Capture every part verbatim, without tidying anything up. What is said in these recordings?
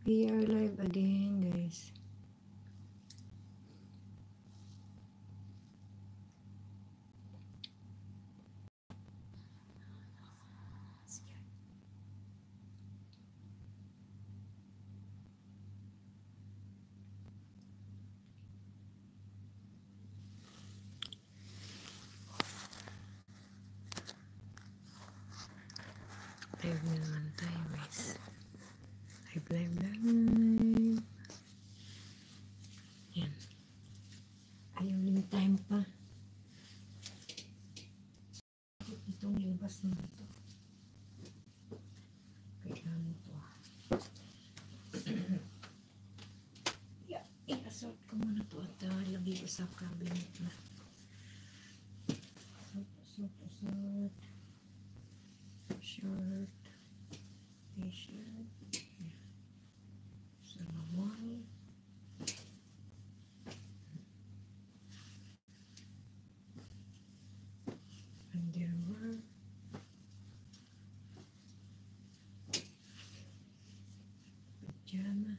We are live again, guys. Live na naman tayo, guys. Live, live, live. Yan. Ayaw ling time pa. Ito nilabas na ito. Kailangan ito. Yeah, i-assort ko muna ito at uh, lagay ko sa cabinet na. Assort, assort, assort. Short, t-shirt, salawal, underwear, pajama,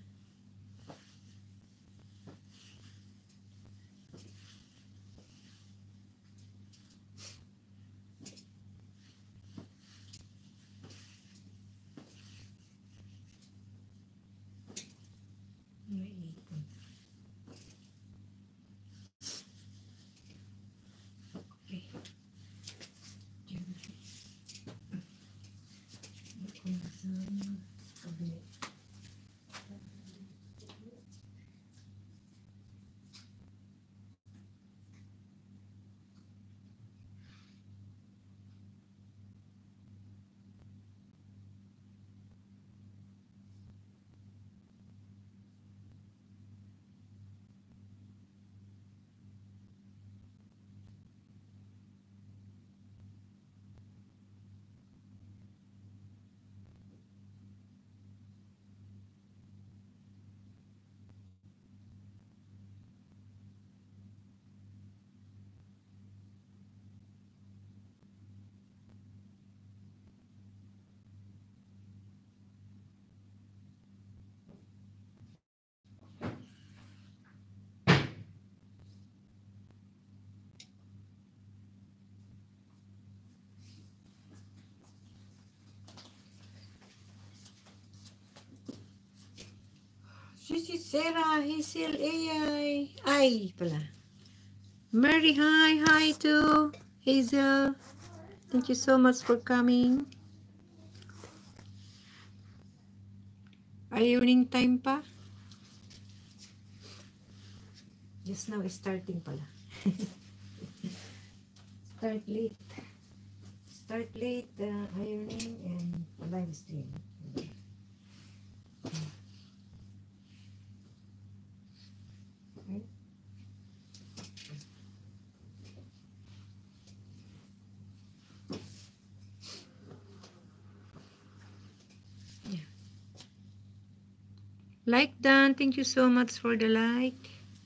naipon. Okay. Diyan. Ito na sa cabinet. Sisi Sarah, Hazel, A I. Ay, pala. Mary, hi. Hi to Hazel. Thank you so much for coming. Are you evening time pa? Just now is starting pala. Start late. Start late uh, ironing and live stream. Like done. Thank you so much for the like.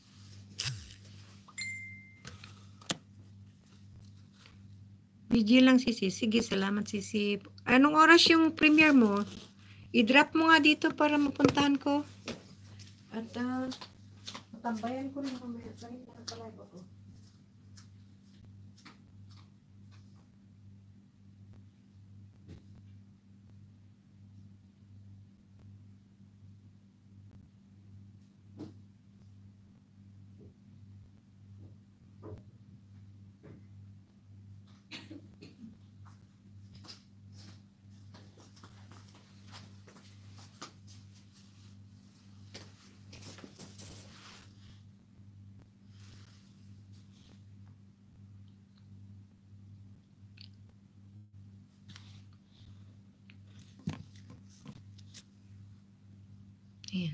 Video lang Sisi. Sige, salamat Sisi. Anong oras yung premiere mo? I-drop mo nga dito para mapuntahan ko. At uh, matambayan ko rin mamaya. Kahit nakapalive ako. Ayan.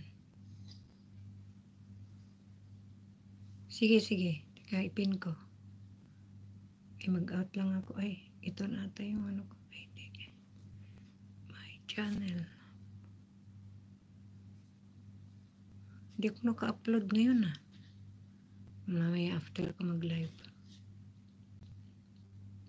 Sige, sige. Teka, ipin ko. Ay, mag-out lang ako. Ay, ito na ata yung ano ko. Ay, hindi. My channel. Hindi ako naka-upload ngayon ah. Mamaya after ko mag-live.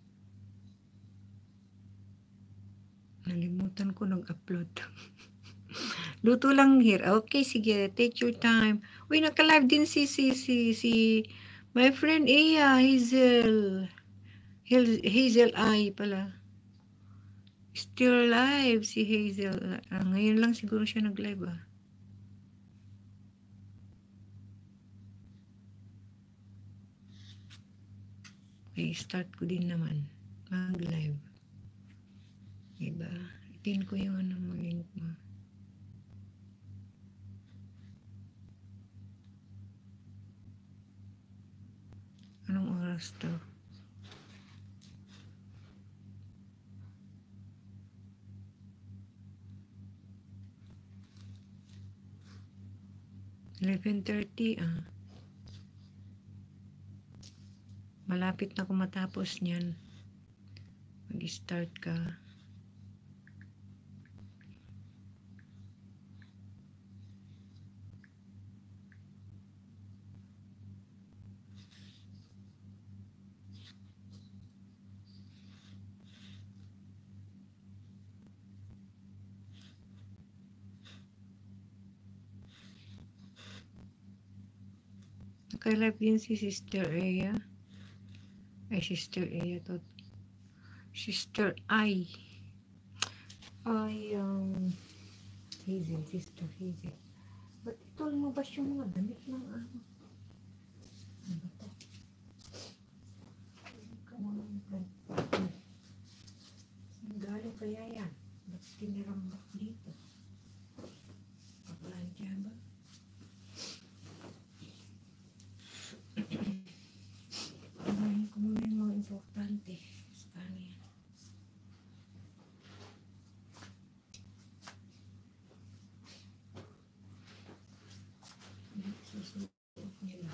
Nalimutan ko nag-upload. Luto lang here. Okay, sige. Take your time. Uy, naka-live din si, si, si, si, my friend Iya, Hazel. Hazel, Hazel I pala. Still live si Hazel. Ah, ngayon lang siguro siya nag-live ah. Okay, start ko din naman. Mag-live. Diba? Pin ko yung ano mo, link mo. Anong oras to? eleven thirty ah. Malapit na ako matapos niyan. Mag-start ka. Naka-live din si Sister Aya. Ay, Sister Aya to. Sister I. Ay, um, Hazel, Sister Hazel. Ba't ito lumabas yung mga damit ng ano? Ano ba ito? Saan galing kaya yan? Ba't tinirambak dito? Paplansya ba? Pagayin ko muna yung mga importante sa kanila. Susunod nila.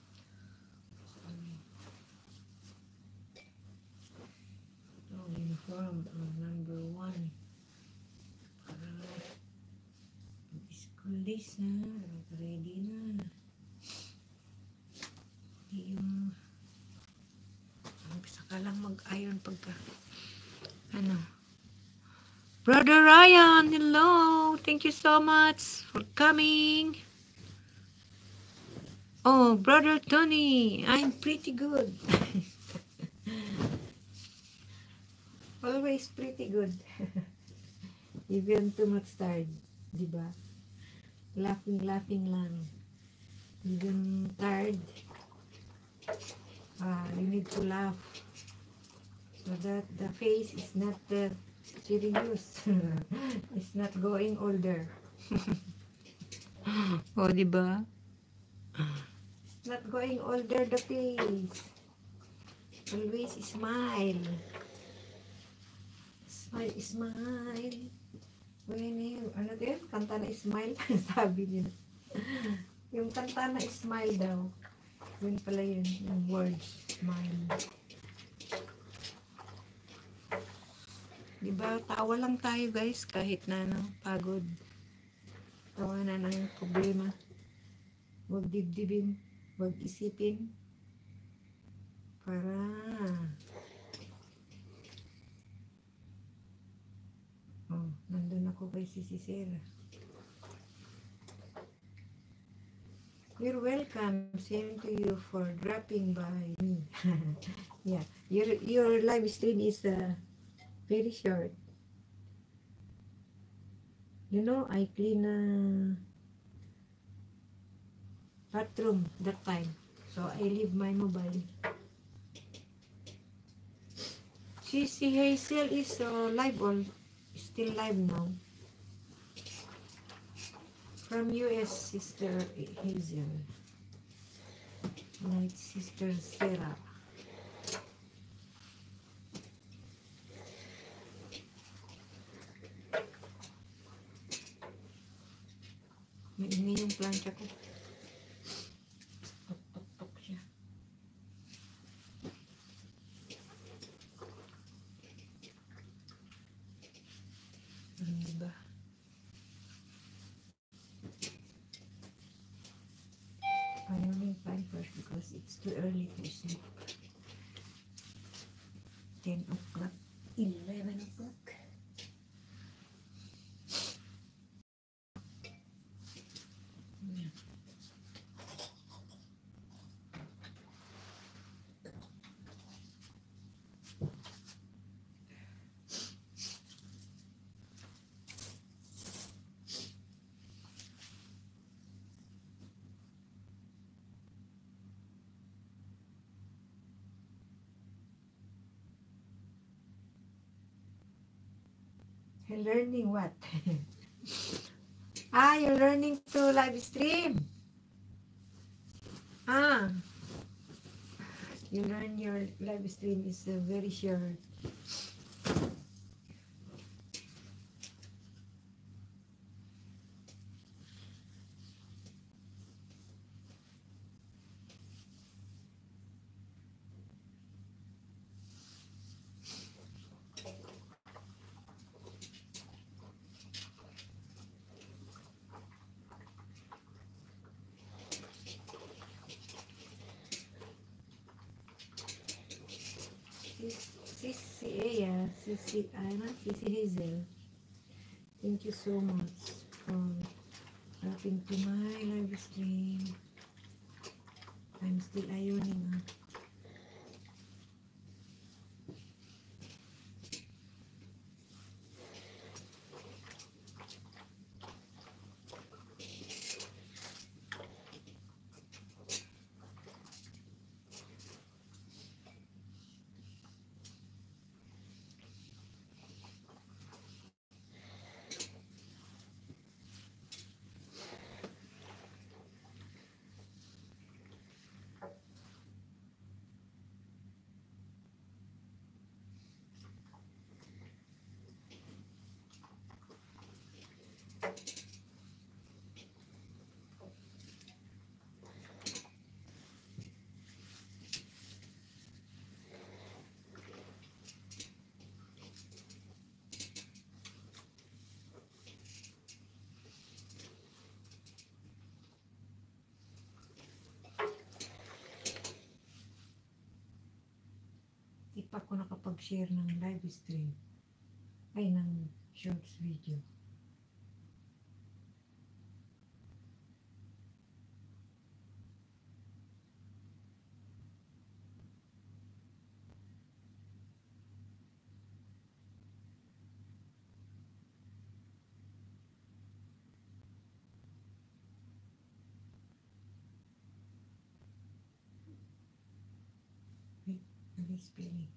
Ito, uniform ang number one. Para school days na. Ready na. Yung saka lang mag-iron pagka ano. Brother Ryan, hello. Thank you so much for coming. Oh, Brother Tony, I'm pretty good. Always pretty good. Even too much tired, di ba? Laughing, laughing lang. Even tired. Ah, you need to laugh so that the face is not uh, serious. It's not going older. Oh, di ba? It's not going older the face. Always smile. Smile, smile. When you, ano din? Kanta na smile. Sabi niya. Yung kanta na smile daw. Yun pala yun, yung words, smile. Diba, tawa lang tayo guys, kahit na ano, pagod. Tawa na ng problema. Huwag dibdibin, huwag isipin. Para, oh, nandun ako kay si Sisera. You're welcome. Same to you for dropping by me. Yeah, your your live stream is uh, very short. You know, I clean a bathroom that time, so I leave my mobile. She see Hazel is uh, live or still live now. From U S, Sister Hazel. Like Sister Sarah. Maingay yung plancha ko. Tok-tok-tok siya. Hmm, diba? Morning time first because it's too early to sleep. ten o'clock, eleven o'clock. Learning what? Ah, you're learning to live stream. Ah, you learn your live stream is uh, very short. Sissy, yeah, Sissy, ano, Sissy Hazel. Thank you so much for coming to my live stream. I'm still ironing. Ah. Di pa ako nakapag-share ng live stream. Ay, ng shorts video. Wait, ano yung spelling?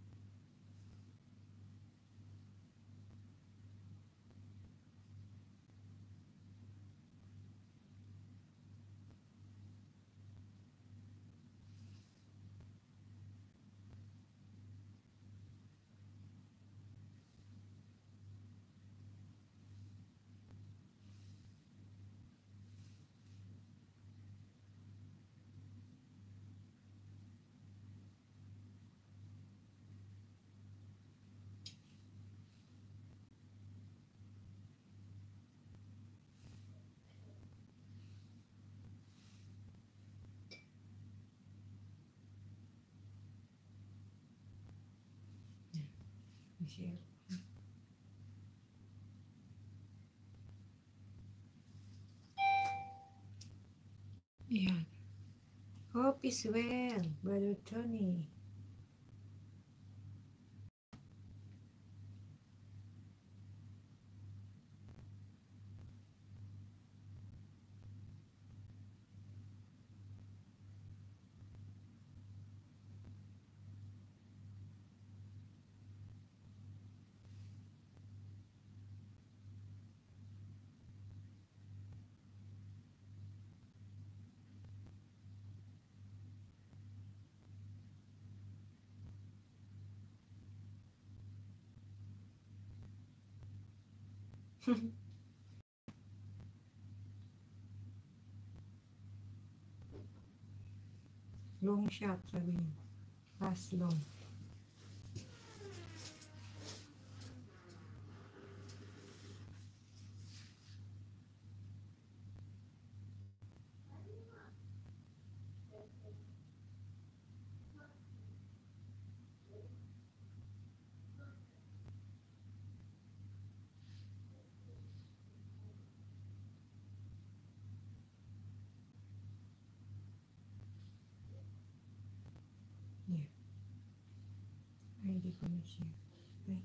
Share. Yeah. Hope is well, Brother Tony. Long shot, sabi niya. Pass long. Yeah. Ay, hindi ko na share. Ay.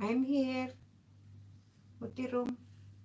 I'm here. Utirom.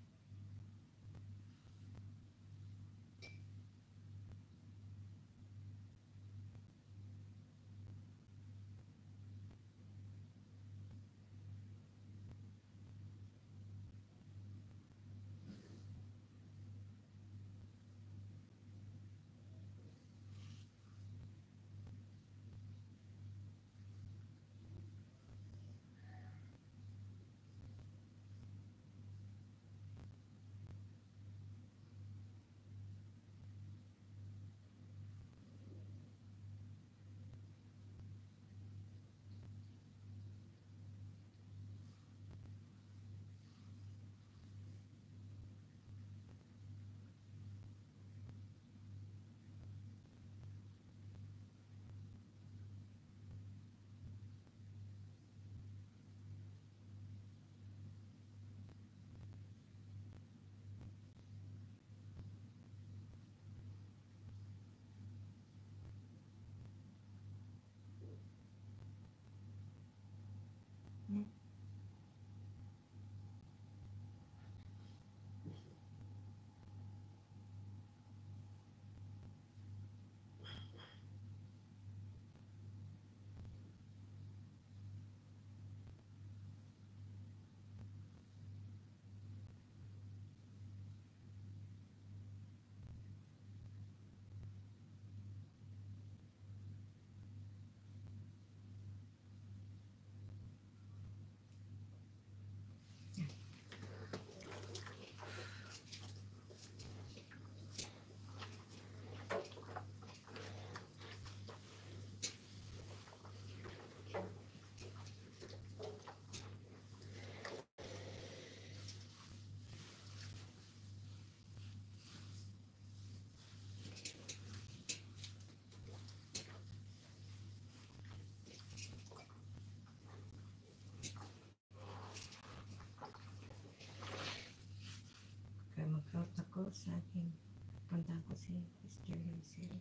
Kaya mag-out ako sa akin. Punta ko si Mister Lucy.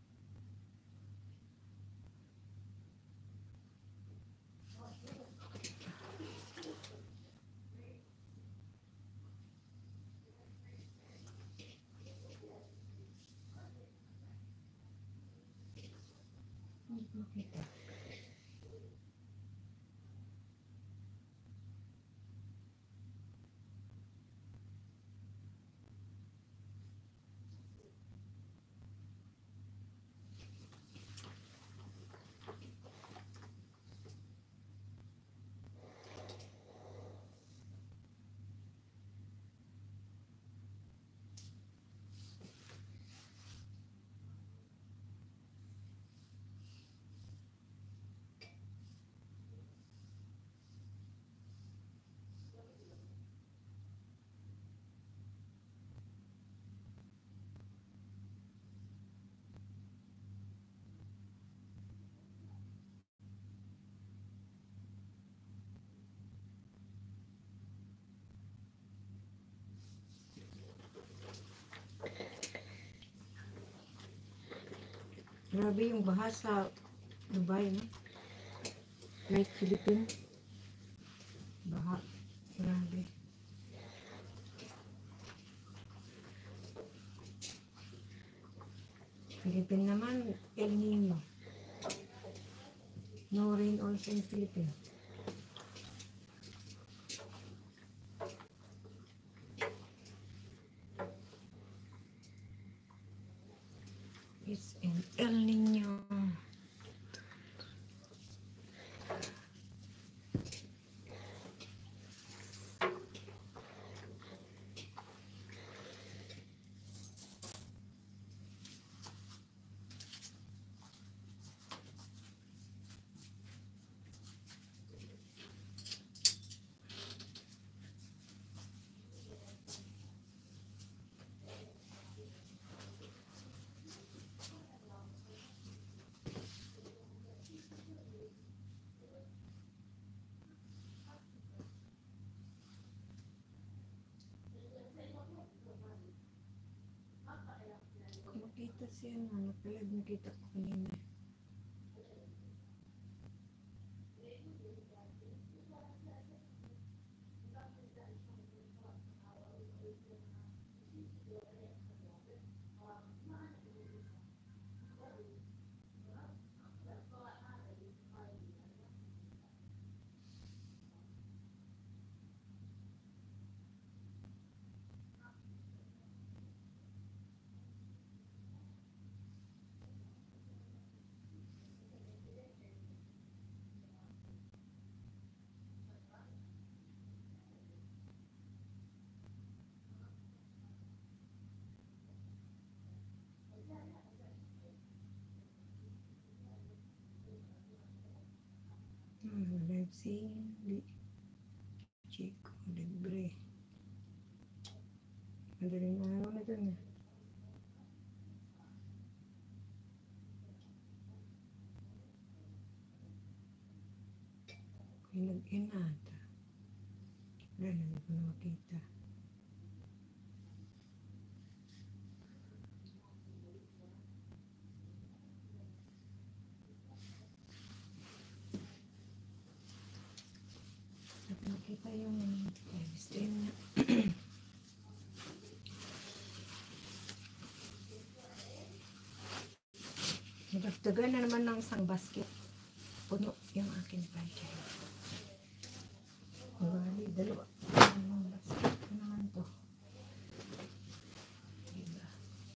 Grabe yung baha sa Dubai, no? Like Philippines. Baha. Grabe. Philippines naman, El Nino. No rain also in Philippines. It's an El Nino. Makita siya na, napalag nakita ko kanina. K F C, Chico, libre. Madaling araw na dun eh. Kung nag-in ata. Wala na, hindi ko na makita. Nakita yung livestream niya. Nagdagdagan na naman ng isang basket. Puno yung akin budget. Bali, dalawa. Ang basket ko naman to. Diba?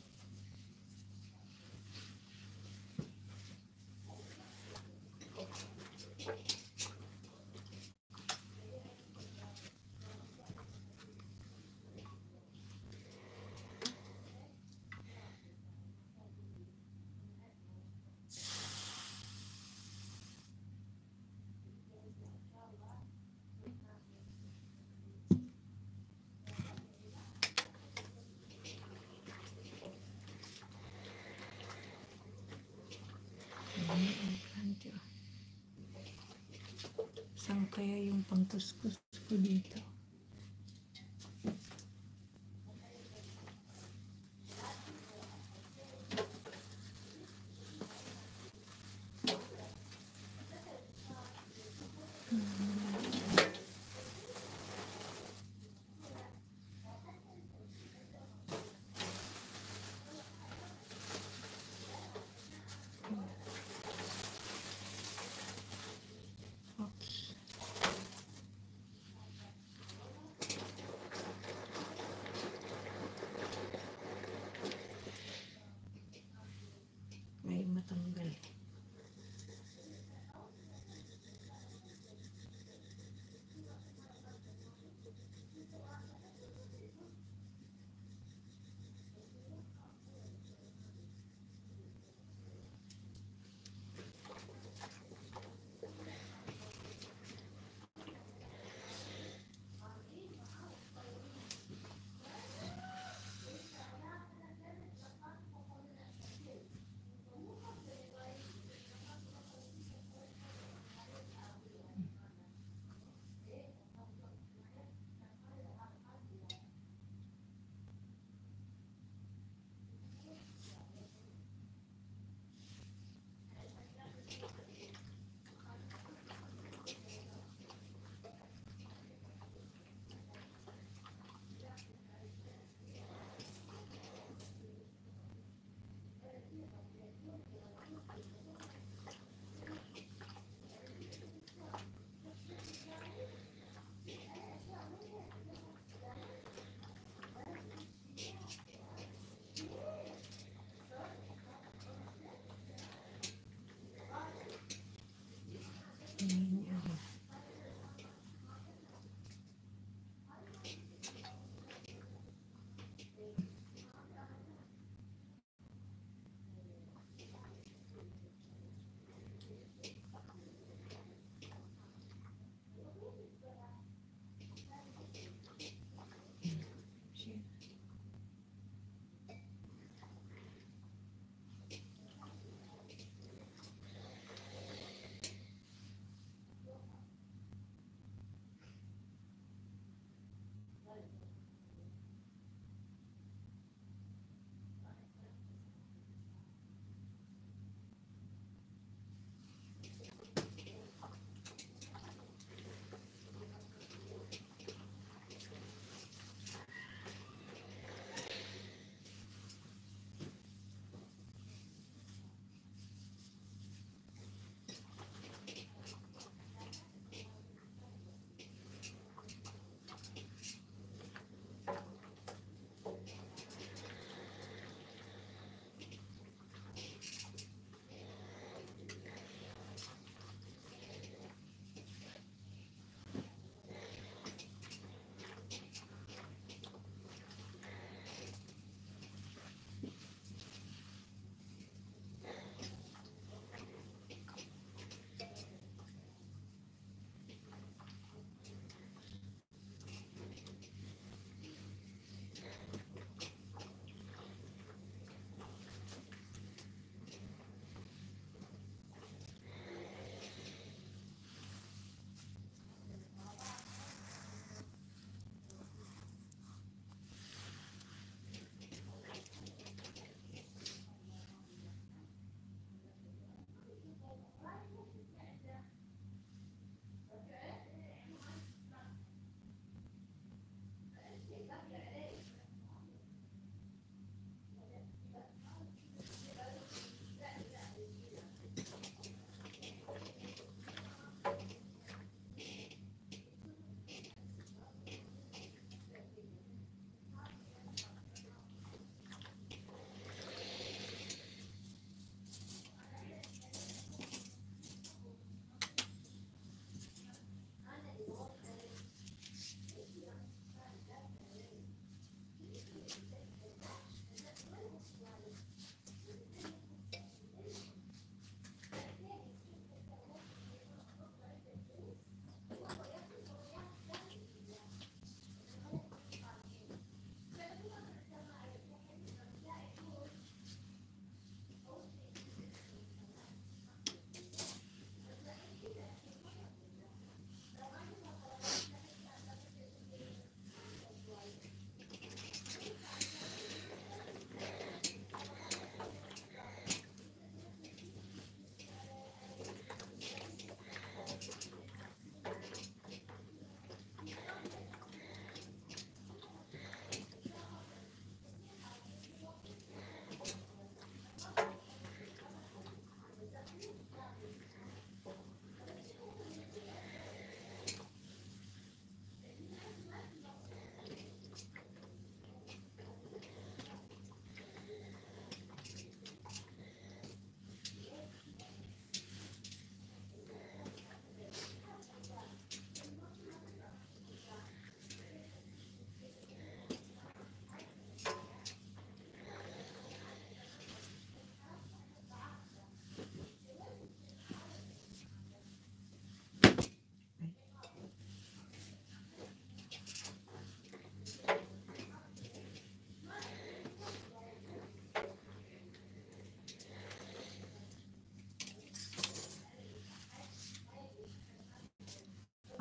Saan kaya yung pangtuskus ko dito?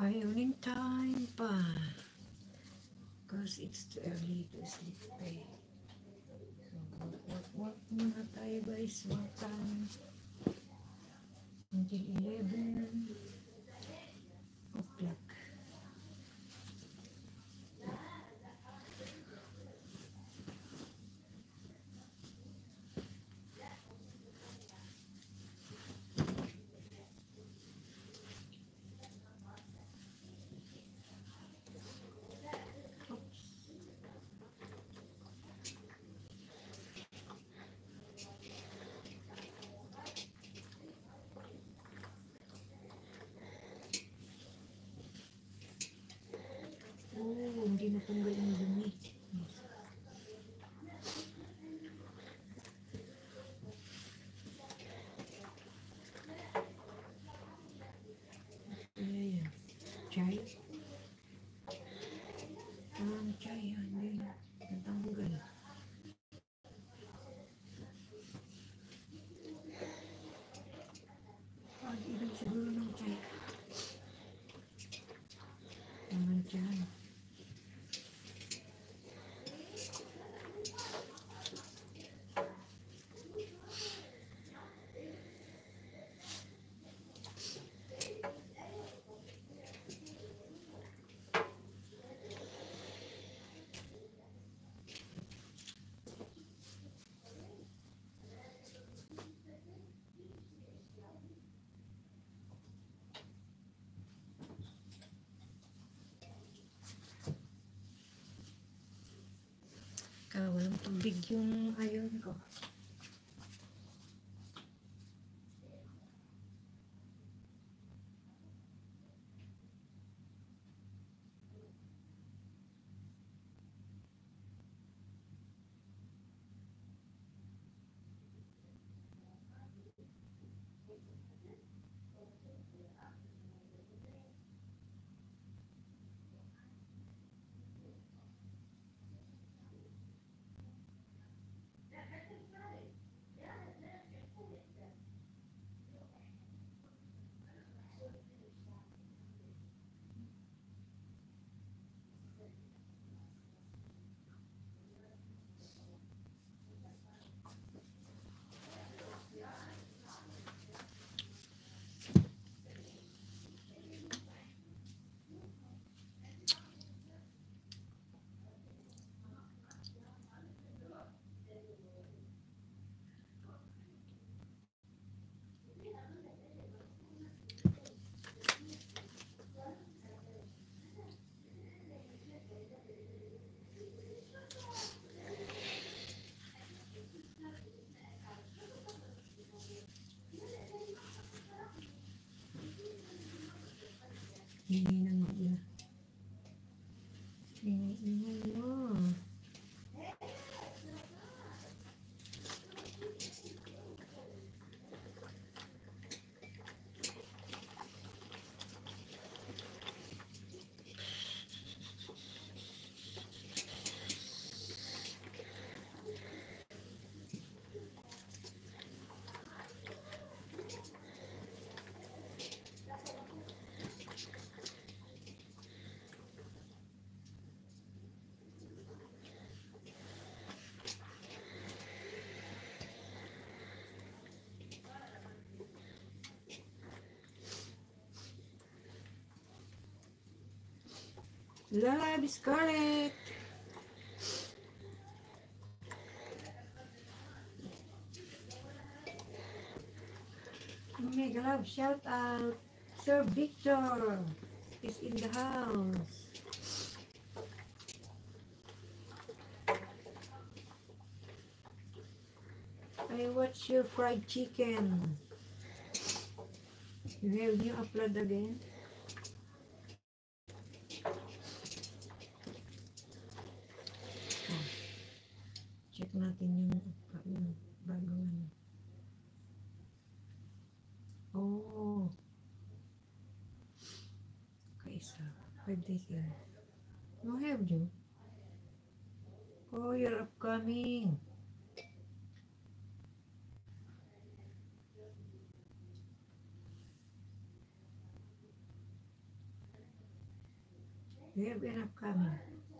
Evening time pa. Because it's too early to sleep pa eh. So, work, work, work muna tayo guys. Work time. Until eleven o'clock. Oh, hindi natanggal ang dumi. Ayan. Chai. Ang chai, hindi natanggal. Ang ibig siguro ng chai. Naman chai. Kaya walang tubig yung ayon ko. Hindi na nga yun. Ingay mo. Love Scarlett. Mega love shout out. Sir Victor is in the house. I watch your fried chicken. You have new upload again? Check natin yung, yung bagong ano. Oh. Kaisa. Five days in. No have you? Oh, you're upcoming. We have enough coming.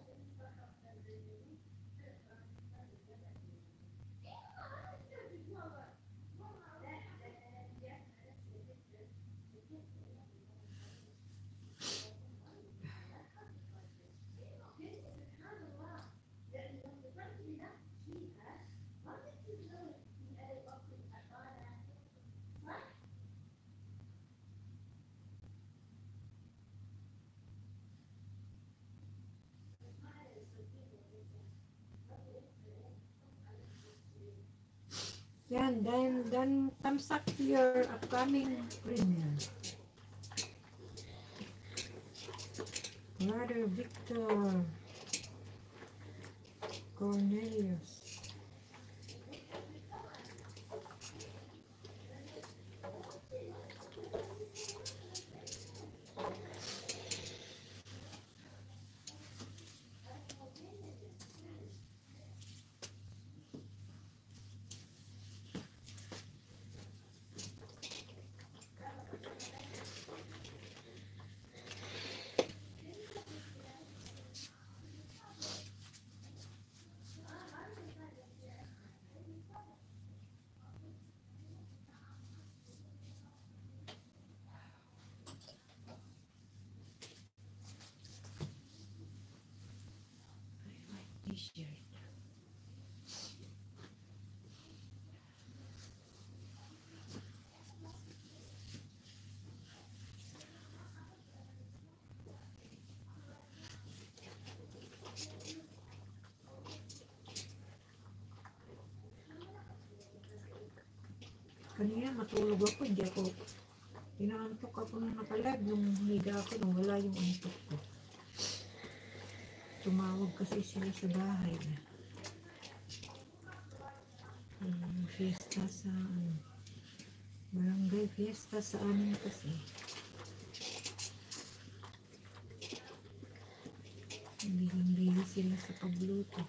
Yan, then, then thumbs up your upcoming premiere. Brother Victor Cornelius. T-shirt. Kanina matulog ako, hindi ako, inaantok ako nung nakalag, nung higa ako, nung wala yung antok ko. Tumawag kasi sila sa bahay na. Um, fiesta sa, ano, barangay fiesta sa amin kasi. Bilang-bili sila sa pagluto.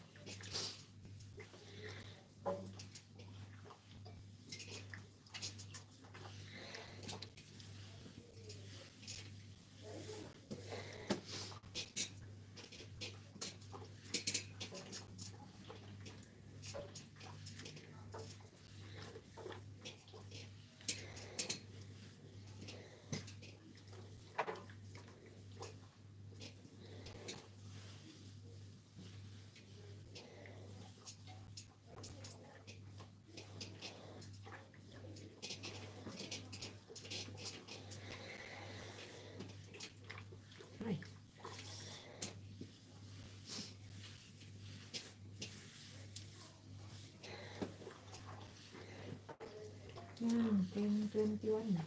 Yan, ten twenty-one na.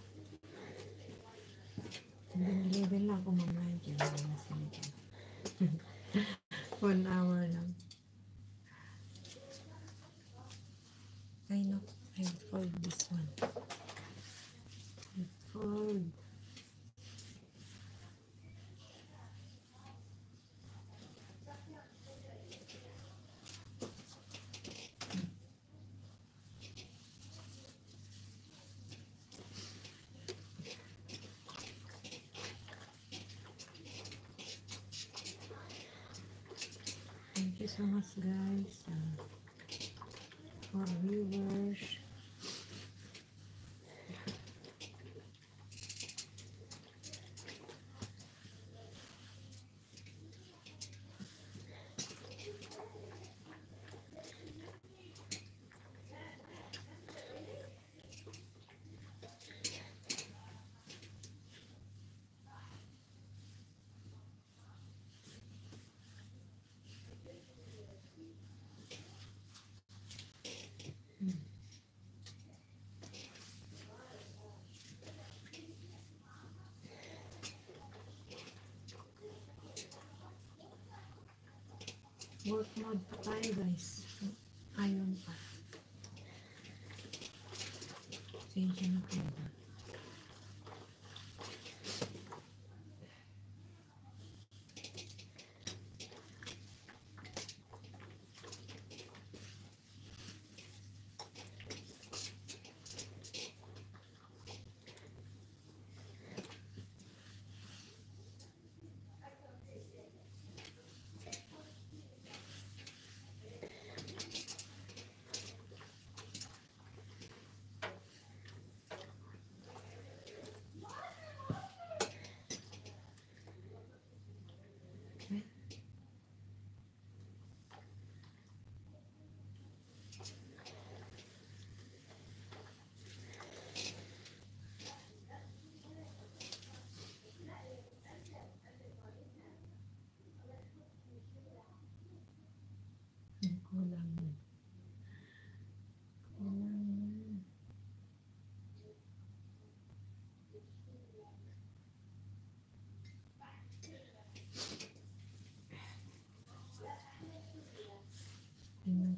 Hanggang eleven lang ako mamaya dyan. One hour lang. I know. I fold this one. I fold. Thank you so much, guys, uh, for viewers. Work mode pa tayo, guys. Ayun pa. Sensya na tayo.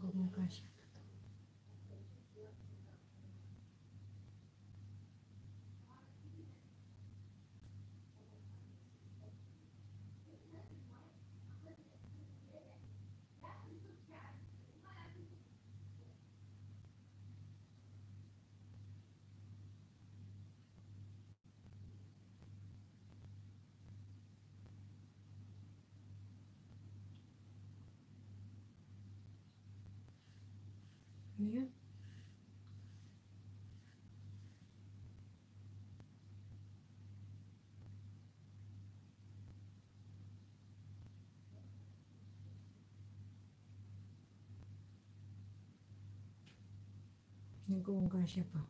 ko kung kasya. Ayan. Nagkuhong kasya pa.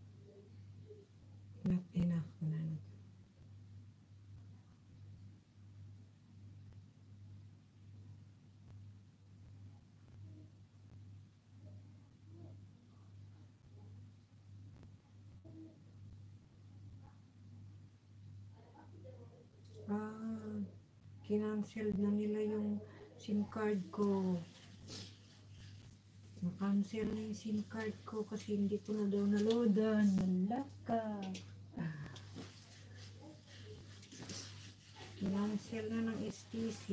Not enough na na. Ah, kinancel na nila yung SIM card ko. Na-cancel na yung SIM card ko kasi hindi ko na daw na-loadan. Malaka. Ah. Kinancel na ng S T C.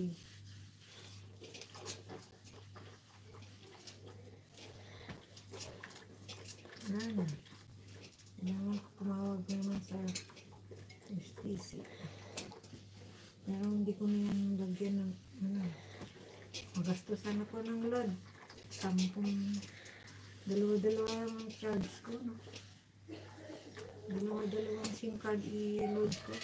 Ano? Kailangan ko tumawag naman sa S T C. Pero hindi ko na yan lagyan ng ano. Magastusan ako ng load. Sampung dalawa-dalawa ang charge ko, no? Dalawa-dalawang SIM card i-load ko.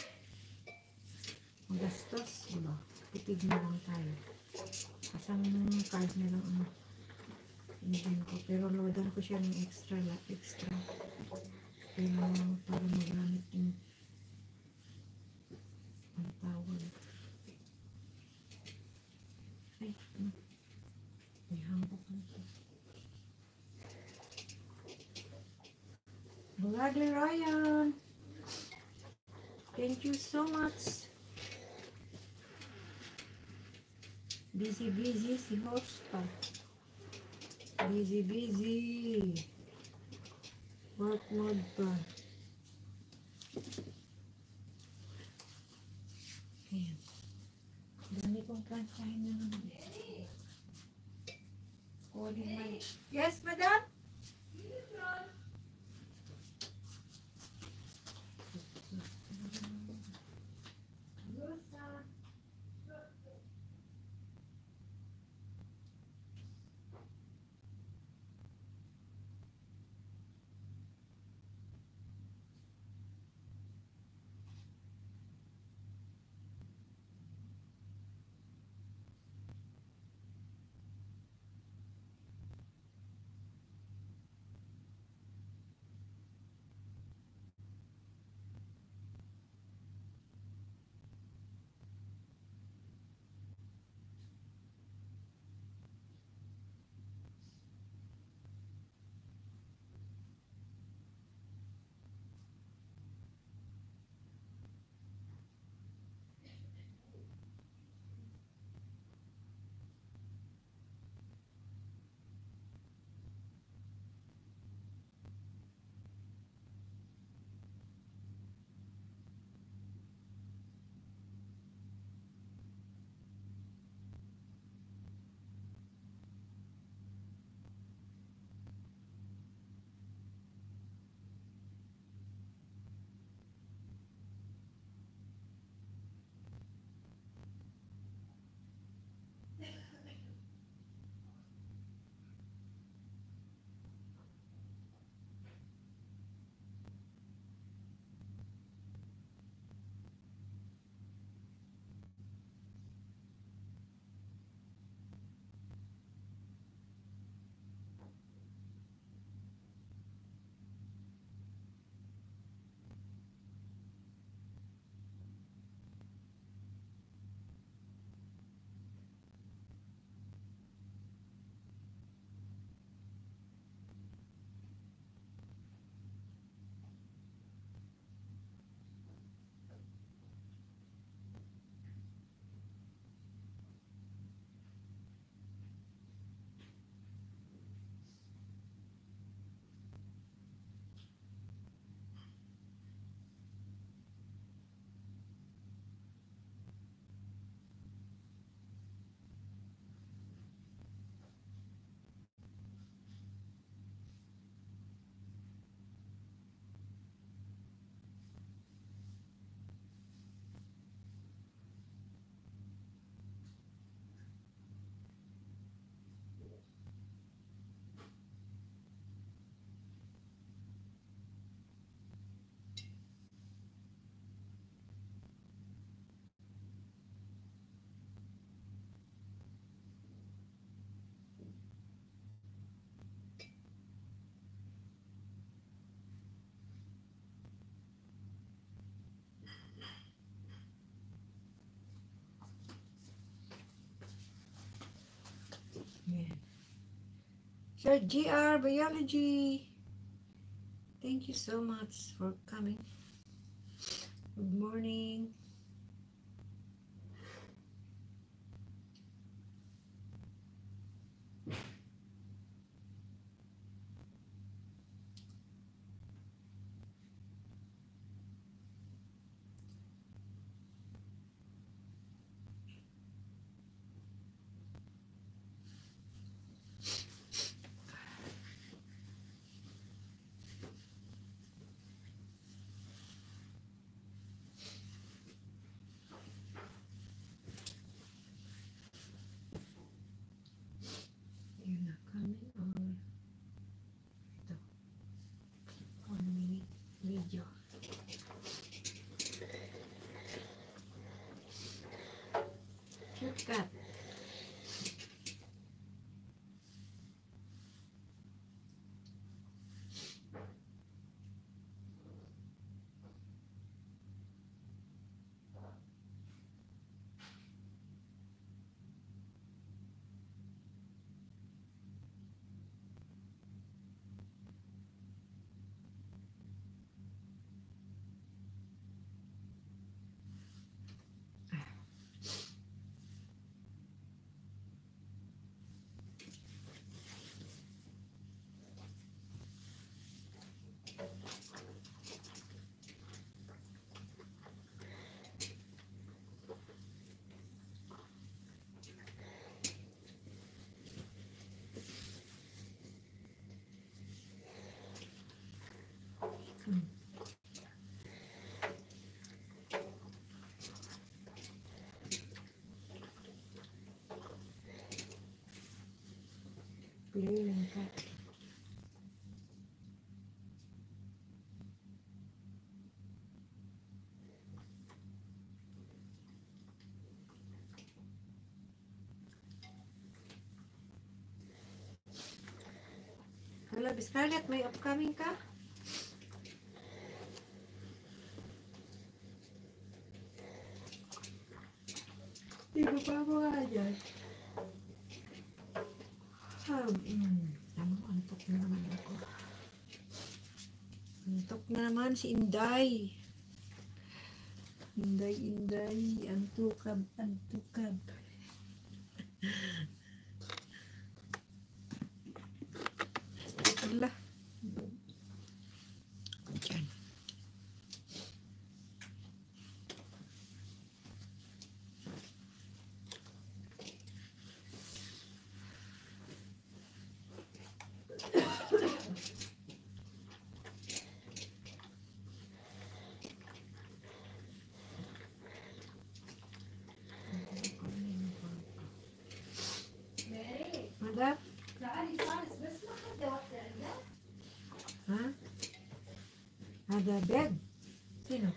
Magastos, diba? Tipid na lang tayo. Kasang card na lang ano. Inigyan ko. Pero loadan ko siya ng extra extra. Pero para magamit yung ang tawag. Ay, ano? May hambok na ito. Vlogger Ryan! Thank you so much! Busy, busy si host pa. Busy, busy. Work mode pa. Ayan. Dami kong kansahin na naman. Calling my... Yes, madam? Sir G R Biology, thank you so much for coming. Good morning. You're not coming or ito, one minute video. Cute cat. Hmm. Playing cat. Hello, Scarlett, may upcoming ka? Di ba pa mo nga dyan? Um, mm, ano, antok na naman ako. Antok na naman si Inday. Inday, Inday, antukab, antukab. Ala. Diyan. Madam? Ha? Ada bed? Sino?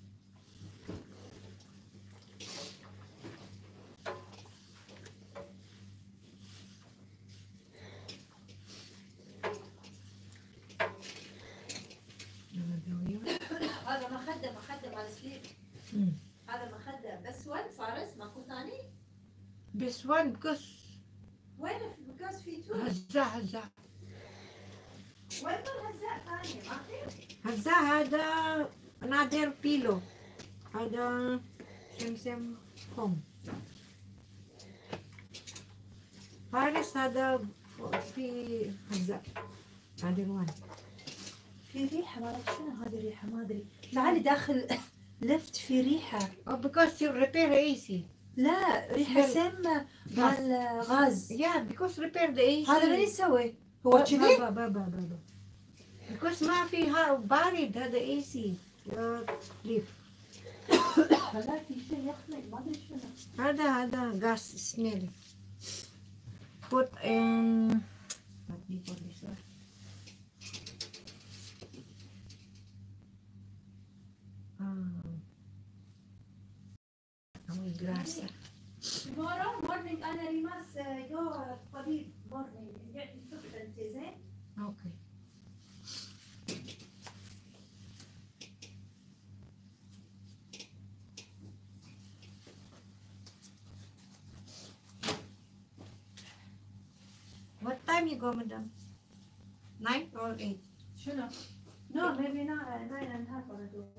هذا مخدة مخدة مال سليب. هذا مخدة بس ون فارس ماكو ثاني؟ This one because وين بكاس في تو؟ هزاع هزاع وين الهزاء ثانية ما في؟ هزاع هذا another pillow. هذا سمسم home. فارس هذا في هزاع. هذا one. في ريحة ما أعرف شنو هذه الريحة ما أدري. لعلي داخل لفت في ريحة. Oh, because you repair A C. لا ريحة سامة مال غاز. Yeah, because repair the A C. هذا من يسوي؟ هو كذي؟ بابا بابا بابا. Because ما فيها بارد هذا A C. ليف. هذا في شيء يخنق ما أدري شنو. هذا هذا gas smell. Put in. What do you call this one? Amoy grasa. Tomorrow morning أنا ريماس يو طبيب morning يعطي الصبح أنت زين؟ Okay. What time time you go, madam? Nine or eight? Sure. No, no maybe not. Uh, nine and a half or two.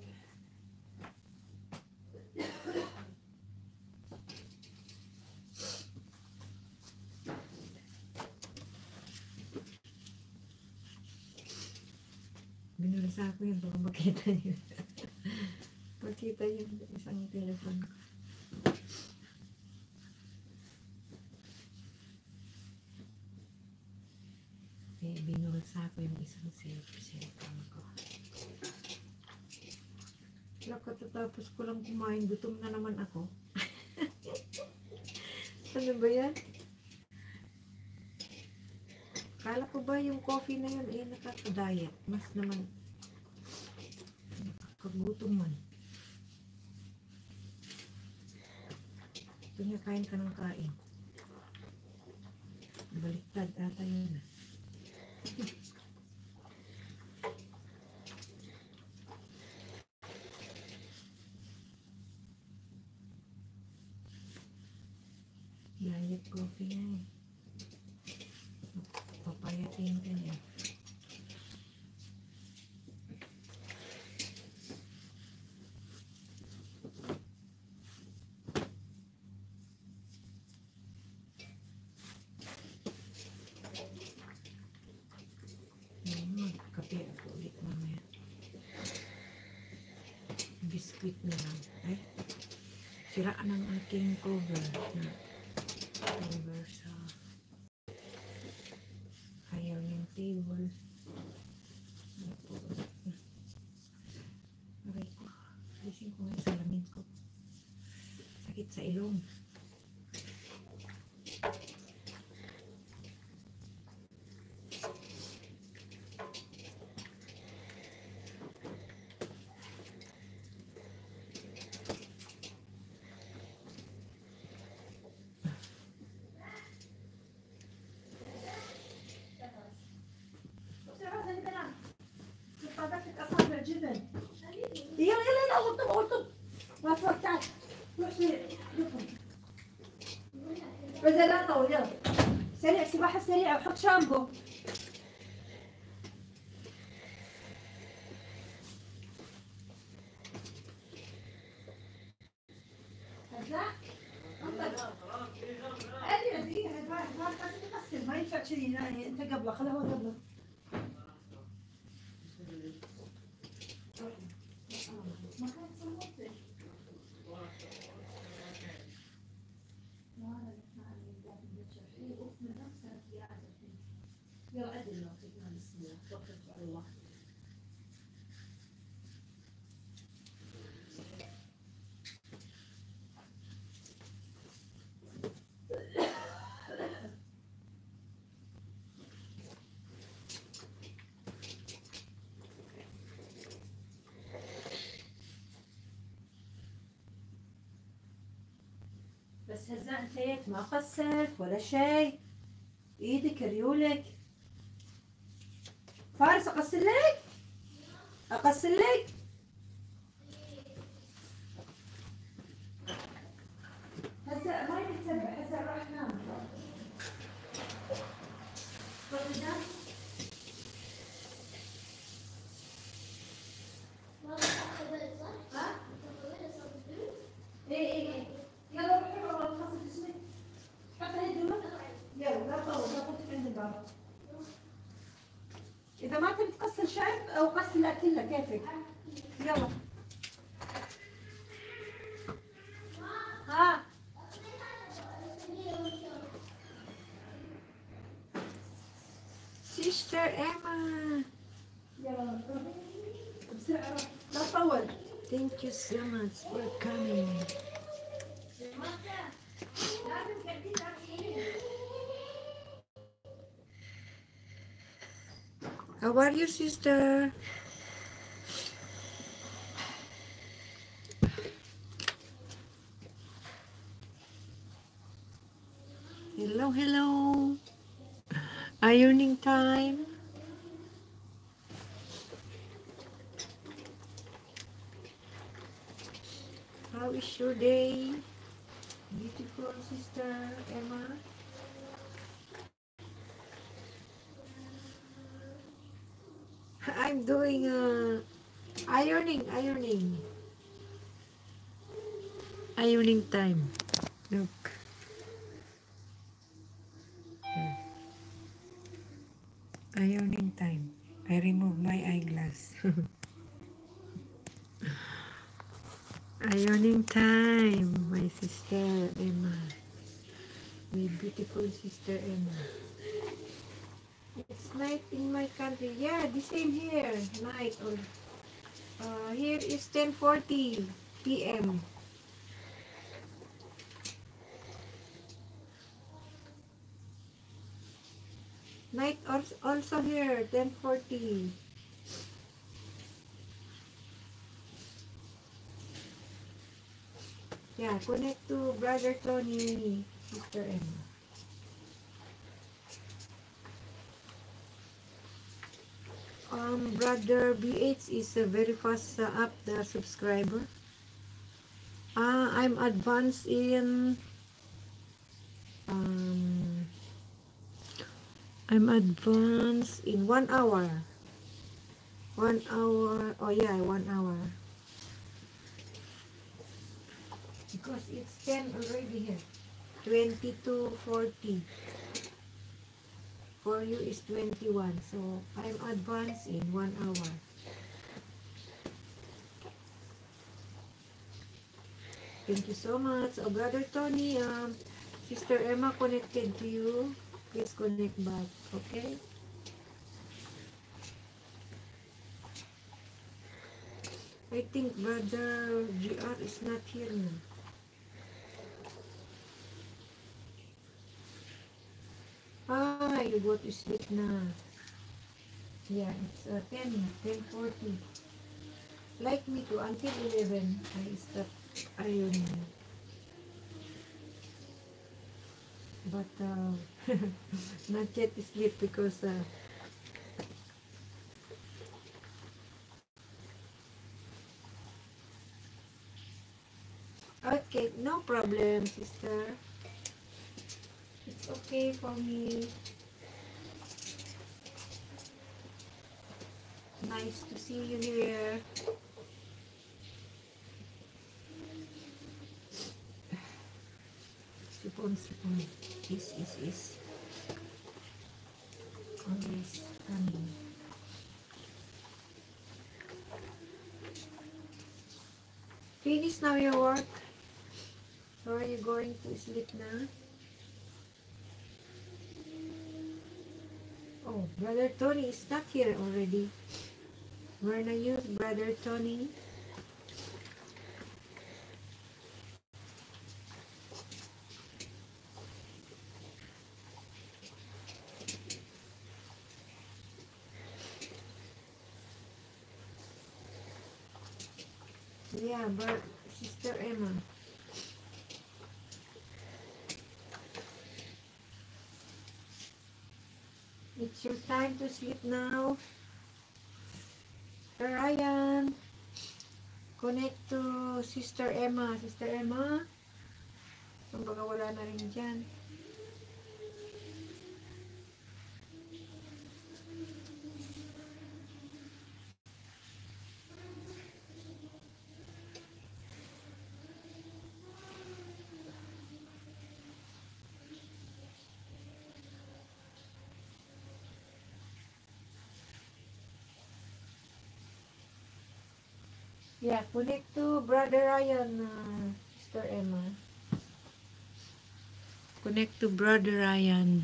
Binulsa ko yun, baka makita yun. Makita yung isang telephone ko. Eh, binulsa ko yung isang cellphone ko. Kaya katatapos ko lang kumain, gutom na naman ako. Ano ba yan? Kala ko ba yung coffee na yun eh nakaka-diet? Mas naman nakakagutom man. Ito niya, kain ka ng kain. Baliktad ata yun. Diet coffee nga eh. Papayatin ka niya. Magkape ako ulit mamaya. Biskuit na lang. Ay, siraan ang aking cover na cover sa ayaw yung table. Aray ko. Alisin ko nga yung salamin ko. Sakit sa ilong. يلا يلا يلا غطب غطب ما تفتح روح بس لا طول يلا سريع سباحة سريعة وحط شامبو هزع ادري دقيقة ما تغسل ما ينفع كذي انت قبله خله هو قبله يلا أدري لو تقول بسم الله توكلت على الله بس هزأ انتيت ما قصرت ولا شيء ايدك ريولك فارس اقصر لك اقصر لك هسه ما يبي تسبح هسه راح نام قدام ها اي اي اي يلا روحي والله تغسل جسمك حط هدومك يلا لا تطول لا تطول عند الباب إذا ما تبي تغسل شعر أو غسل أكله كيفك يلا ها Sister Emma. يلا بسرعة روح لا تطول Thank you so much for coming. How are you, sister? Hello, hello. Ironing time. How is your day? Beautiful sister Emma. I'm doing uh, ironing, ironing. Ironing time. Look. Ironing time. I remove my eyeglass. Ironing time. My sister Emma. My beautiful sister Emma. It's night in my country. Yeah, the same here. Night. Or, uh, here is ten forty p m Night also here, ten forty. Yeah, connect to Brother Tony, Sister Emma. Um, Brother B H is a very fast uh, up the subscriber. Uh, I'm advanced in um, I'm advanced in one hour. One hour. Oh yeah, one hour. Because it's ten already here. Twenty-two forty. For you is twenty-one. So I'm advanced in one hour. Thank you so much. Oh, Brother Tony, um, Sister Emma connected to you. Please connect back, okay? I think Brother G R is not here now. Ah, you go to sleep now. Yeah, it's uh, ten, ten forty. Like me too, until eleven, I stop ironing. But uh, not yet sleep because uh, okay, no problem, sister. It's okay for me. Nice to see you here. Sipon, sipon. Is, is, is. Always coming. Finish now your work. So are you going to sleep now? Oh, Brother Tony is not here already. Where are you, Brother Tony? Yeah, but Sister Emma. It's your time to sleep now. Sir Ryan, connect to Sister Emma. Sister Emma, kumbaga wala na rin dyan. Yeah, connect to Brother Ryan, uh, Sister Emma. Connect to Brother Ryan.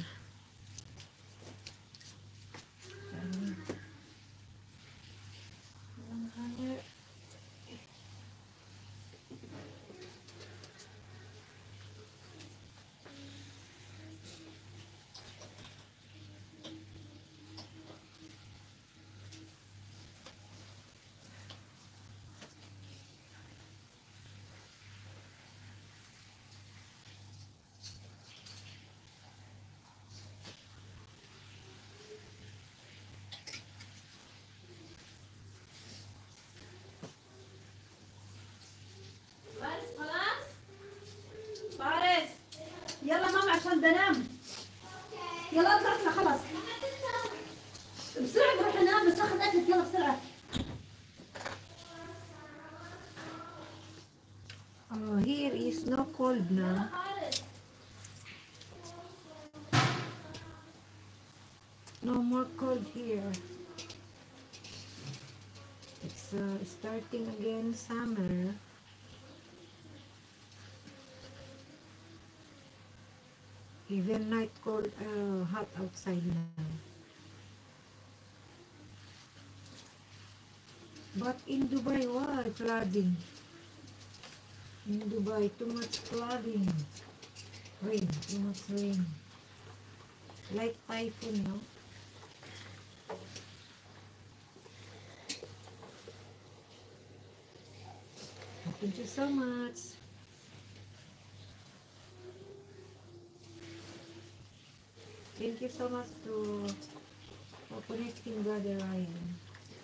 يلا ماما عشان بنام. يلا اطلع اطلع خلاص. بسرعة نروح ننام بس اخذ اكلك يلا cold na. No more cold here. It's uh, starting again summer. Even night cold, uh, hot outside now. But in Dubai, why flooding? In Dubai, too much flooding. Rain, too much rain. Like typhoon, no? Thank you so much. Thank you so much to for connecting, Brother Ryan.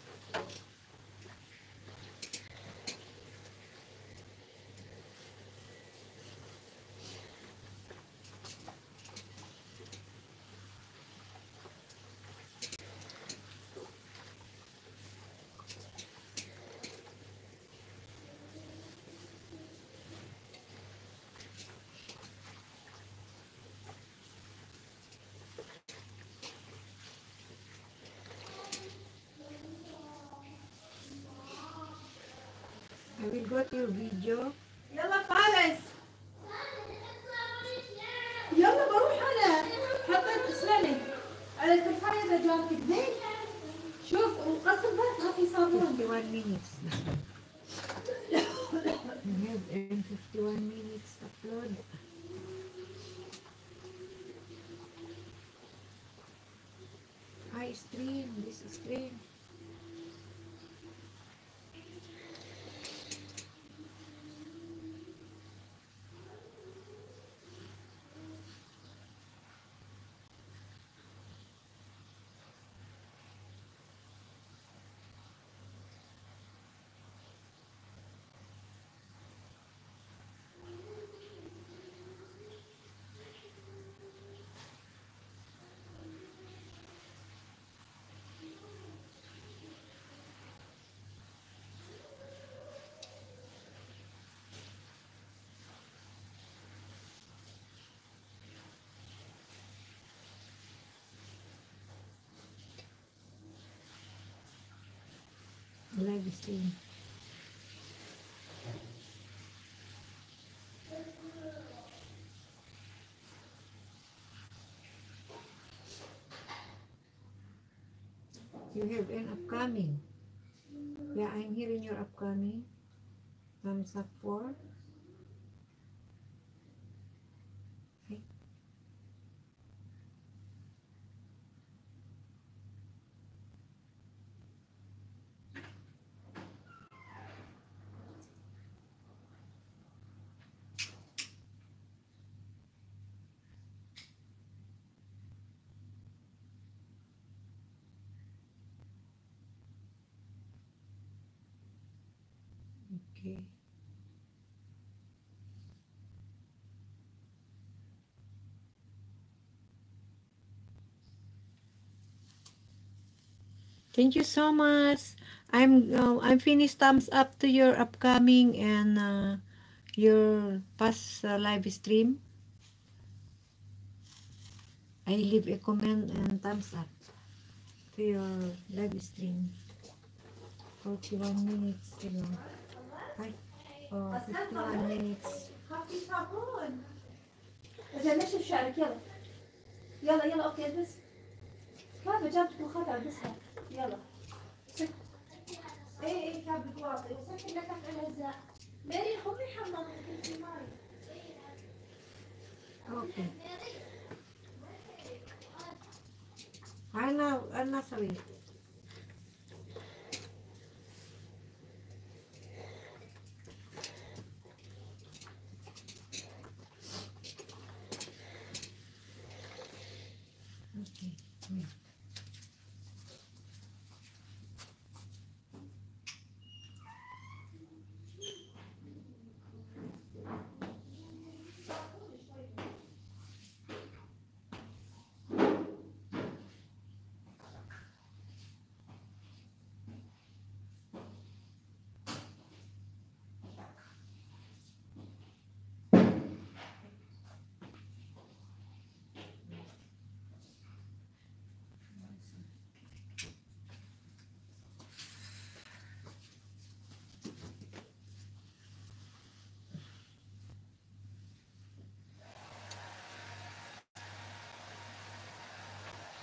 I will go to your video. يلا فارس يلا بروح انا حطيت اسناني على الكفايه اذا جابتك زين شوف وقصد بس ما في صابون fifty-one minutes. We have in fifty-one minutes upload. Hi stream, this is stream. Live stream. You have an upcoming. Yeah, I'm hearing your upcoming. Thumbs up for. Okay. Okay. Thank you so much. I'm uh, I'm finished. Thumbs up to your upcoming and uh, your past uh, live stream. I leave a comment and thumbs up to your live stream. forty-one minutes ago. Right? Oh, fifty-one minutes. ما في صابون زين نشف شعرك يلا يلا يلا اوكي البس كابه جابتك وخذها البسها يلا سك اي اي كابه واطي وسكن لك تحت الهزاء ماري خذي حمام في ماي Okay. Ano, ano sabi? Okay. Wait.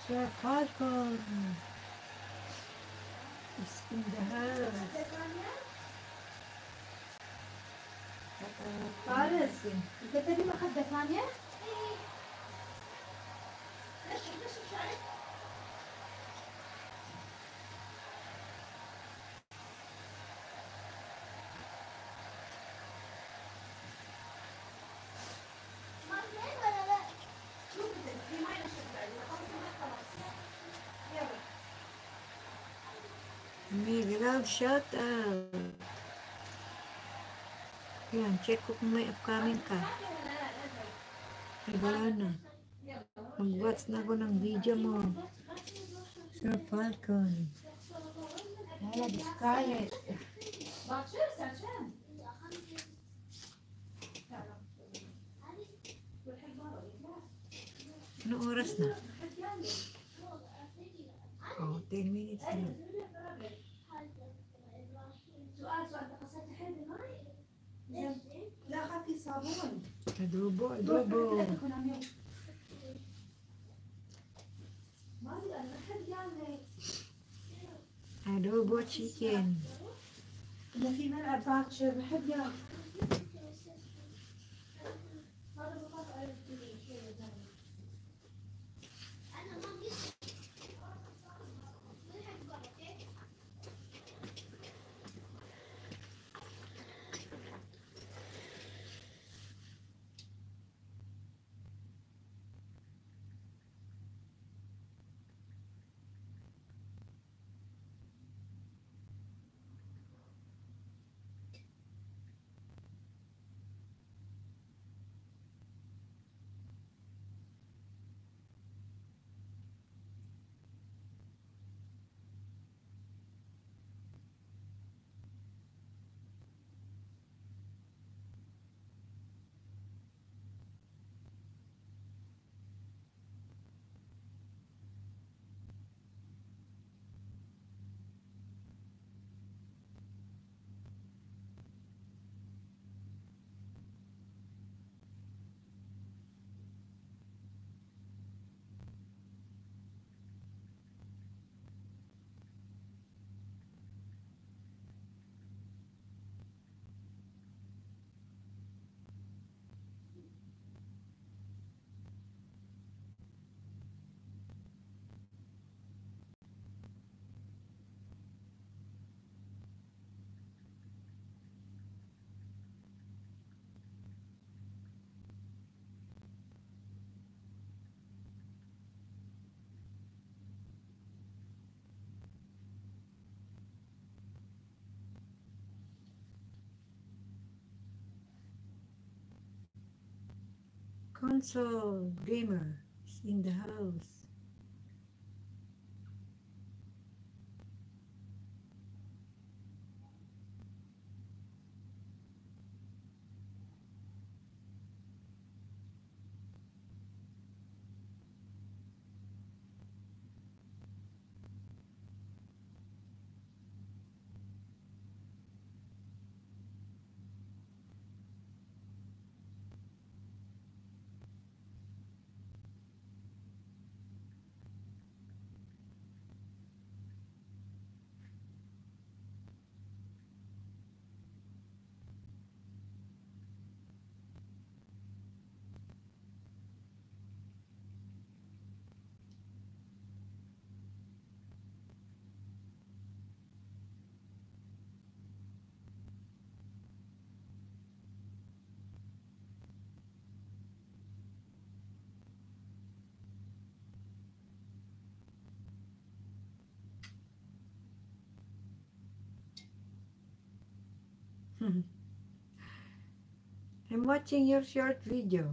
Sir Falcon is in the house. فارس انت تبي مخدة ثانية؟ ليش ليش شعرك؟ ما اثنين ولا لا؟ شوف في ما ينشف بعدين خلاص يلا MARILOU shout out. Yan, check ko kung may upcoming ka. Ay, wala na. Mag-watch na ako ng video mo. Sir Falcon. Wala, discarded. باكر ساتشان Anong oras na? Oh, ten minutes na. سؤال سؤال انت قصيت الحين بالماء؟ لا خفي صابون Adobo, adobo. ما ادري انا ما حد قال لي Adobo chicken. اذا في ملعب باكر ما حد قال Console gamer is in the house. I'm watching your short video.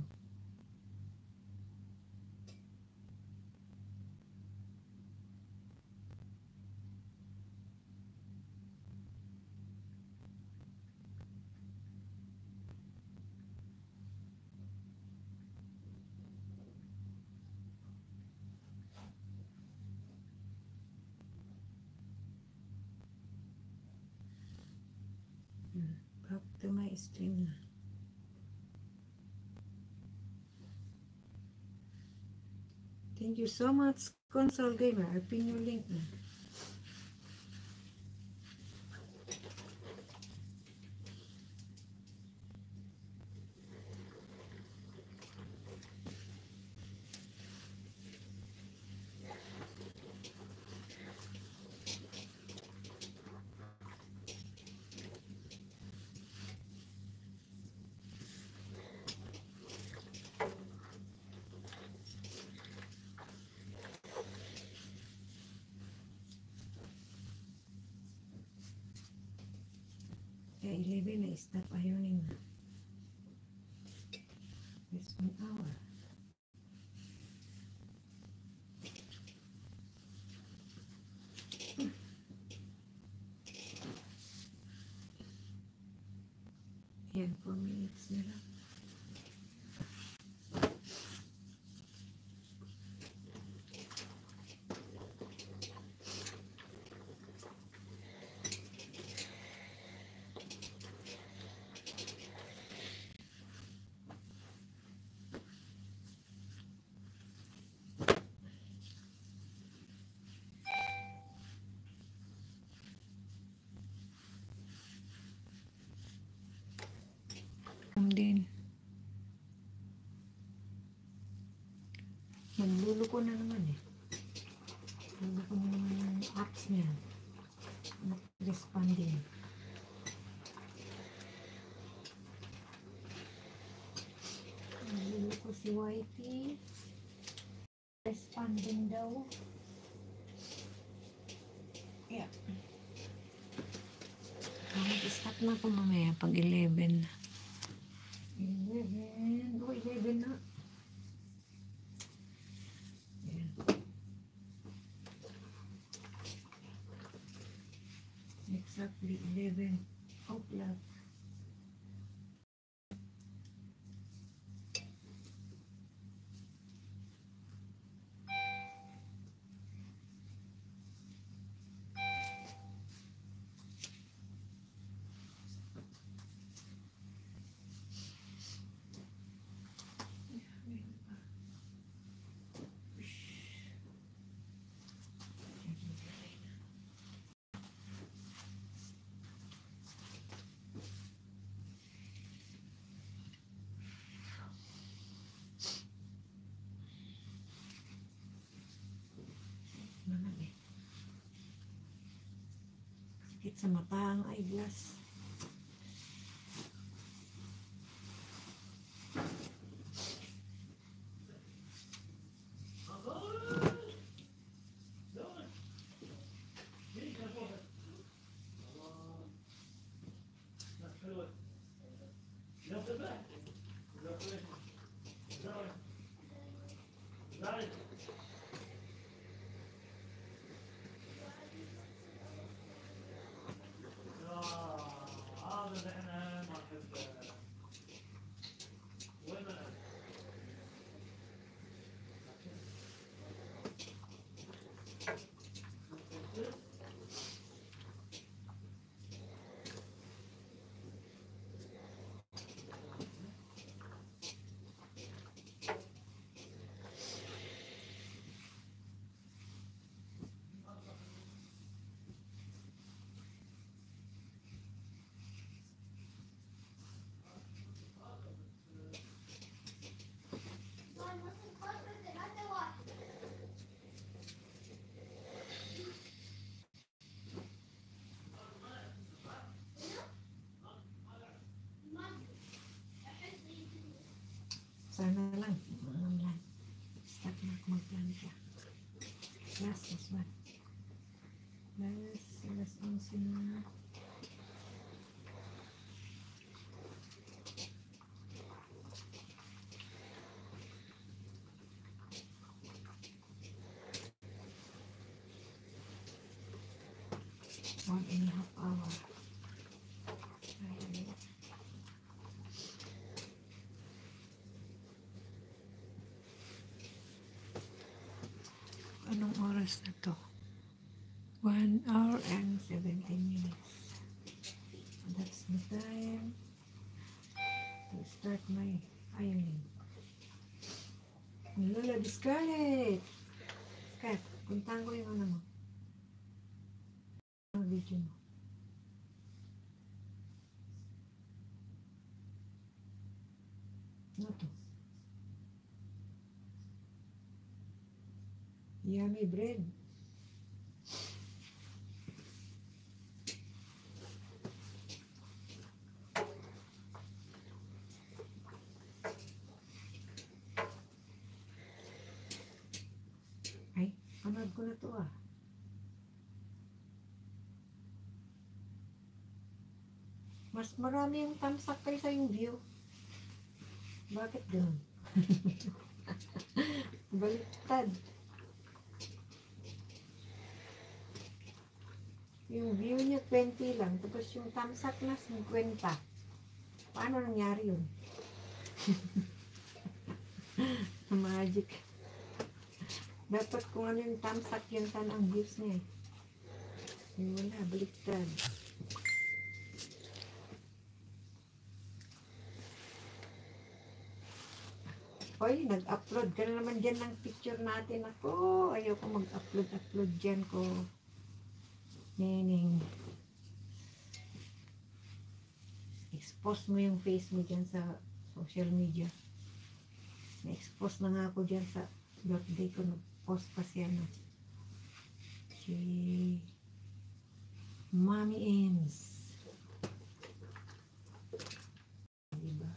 Back to my stream na. Thank Thank you so much, Console Gamer. I pin your link na. Kaya eleven na stop ironing na. It's one hour. Yan, four minutes na lang. Din. Nagluluko na naman eh. Nagluluko na naman yung apps niya. Not responding. Nagluluko si Whitey. Responding daw. Yeah. Mag-start na ako mamaya pag eleven na. eleven. Oh, eleven na. Ayan. Exactly eleven. Oh, love. Sakit sa mata ang eyeglass. Sana lang, mga lang. Start na ako magplanta. Last, last one. Last, last once na. One and a half hour. Ayun. Anong oras na to? one hour and seventeen minutes. That's the time to start my ironing. Lola Scarlett! Puntahan ko yung ano mo. Ang video mo. Ano to? Yummy bread. Ay, panood ko na to ah. Mas marami yung thumbs up kaysa yung view. Bakit ganun? Baliktad. Yung view niya twenty lang, tapos yung thumbs up na fifty. Paano nangyari yun? Magic. Dapat kung ano yung thumbs up, yun sana ang views niya eh. Yung wala, baliktad. Hoy, nag-upload ka na naman dyan ng picture natin. Ako, ayoko mag-upload-upload dyan ko. Nening. Expose mo yung face mo dyan sa social media. Na-expose na nga ako dyan sa birthday ko. Nag-post pa siya no. Si Mommy Ems. Diba?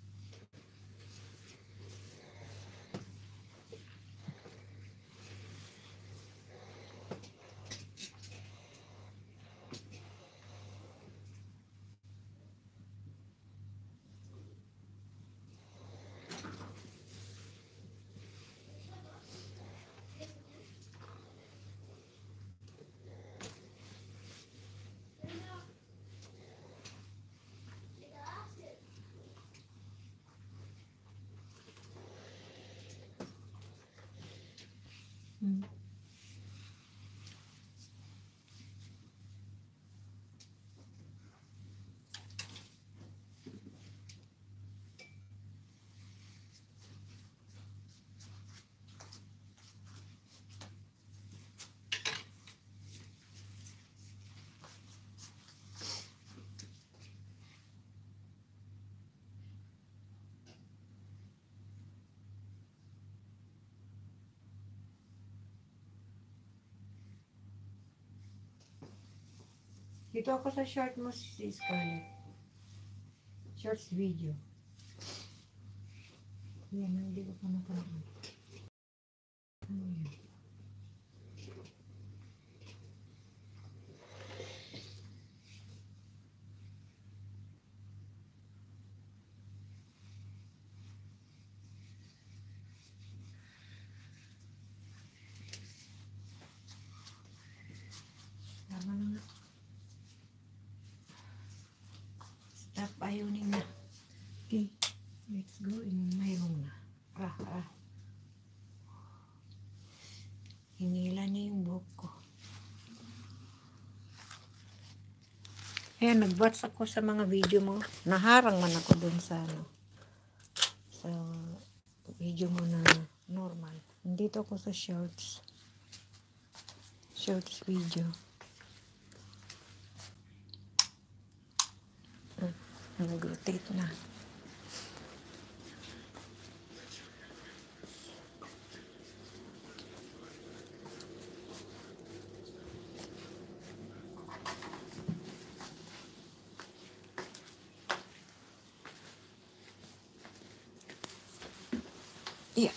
Hmm. Dito ako sa short mo si Scarlett. Shorts video. Yan, hindi ko pa napanood. Ano yun? Tama na nga. Stop ironing na. Okay, let's go in my room na. Ah, ah. Hinila niya yung buhok ko. Ayan, nag-watch ako sa mga video mo. Naharang man ako dun sa ano, sa video mo na normal. Nandito ako sa shorts. Shorts video. Hmm, nag-rotate na. Yeah.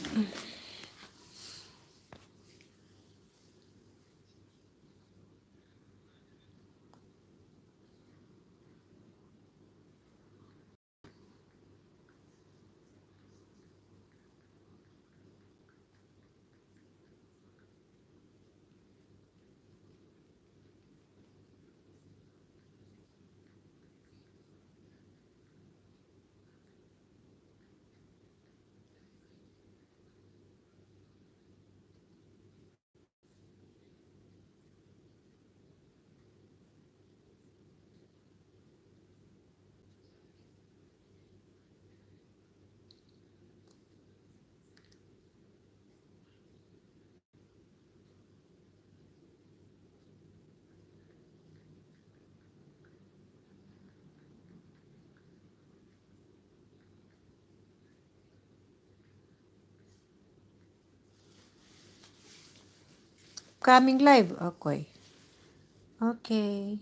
coming live. Okay. Okay.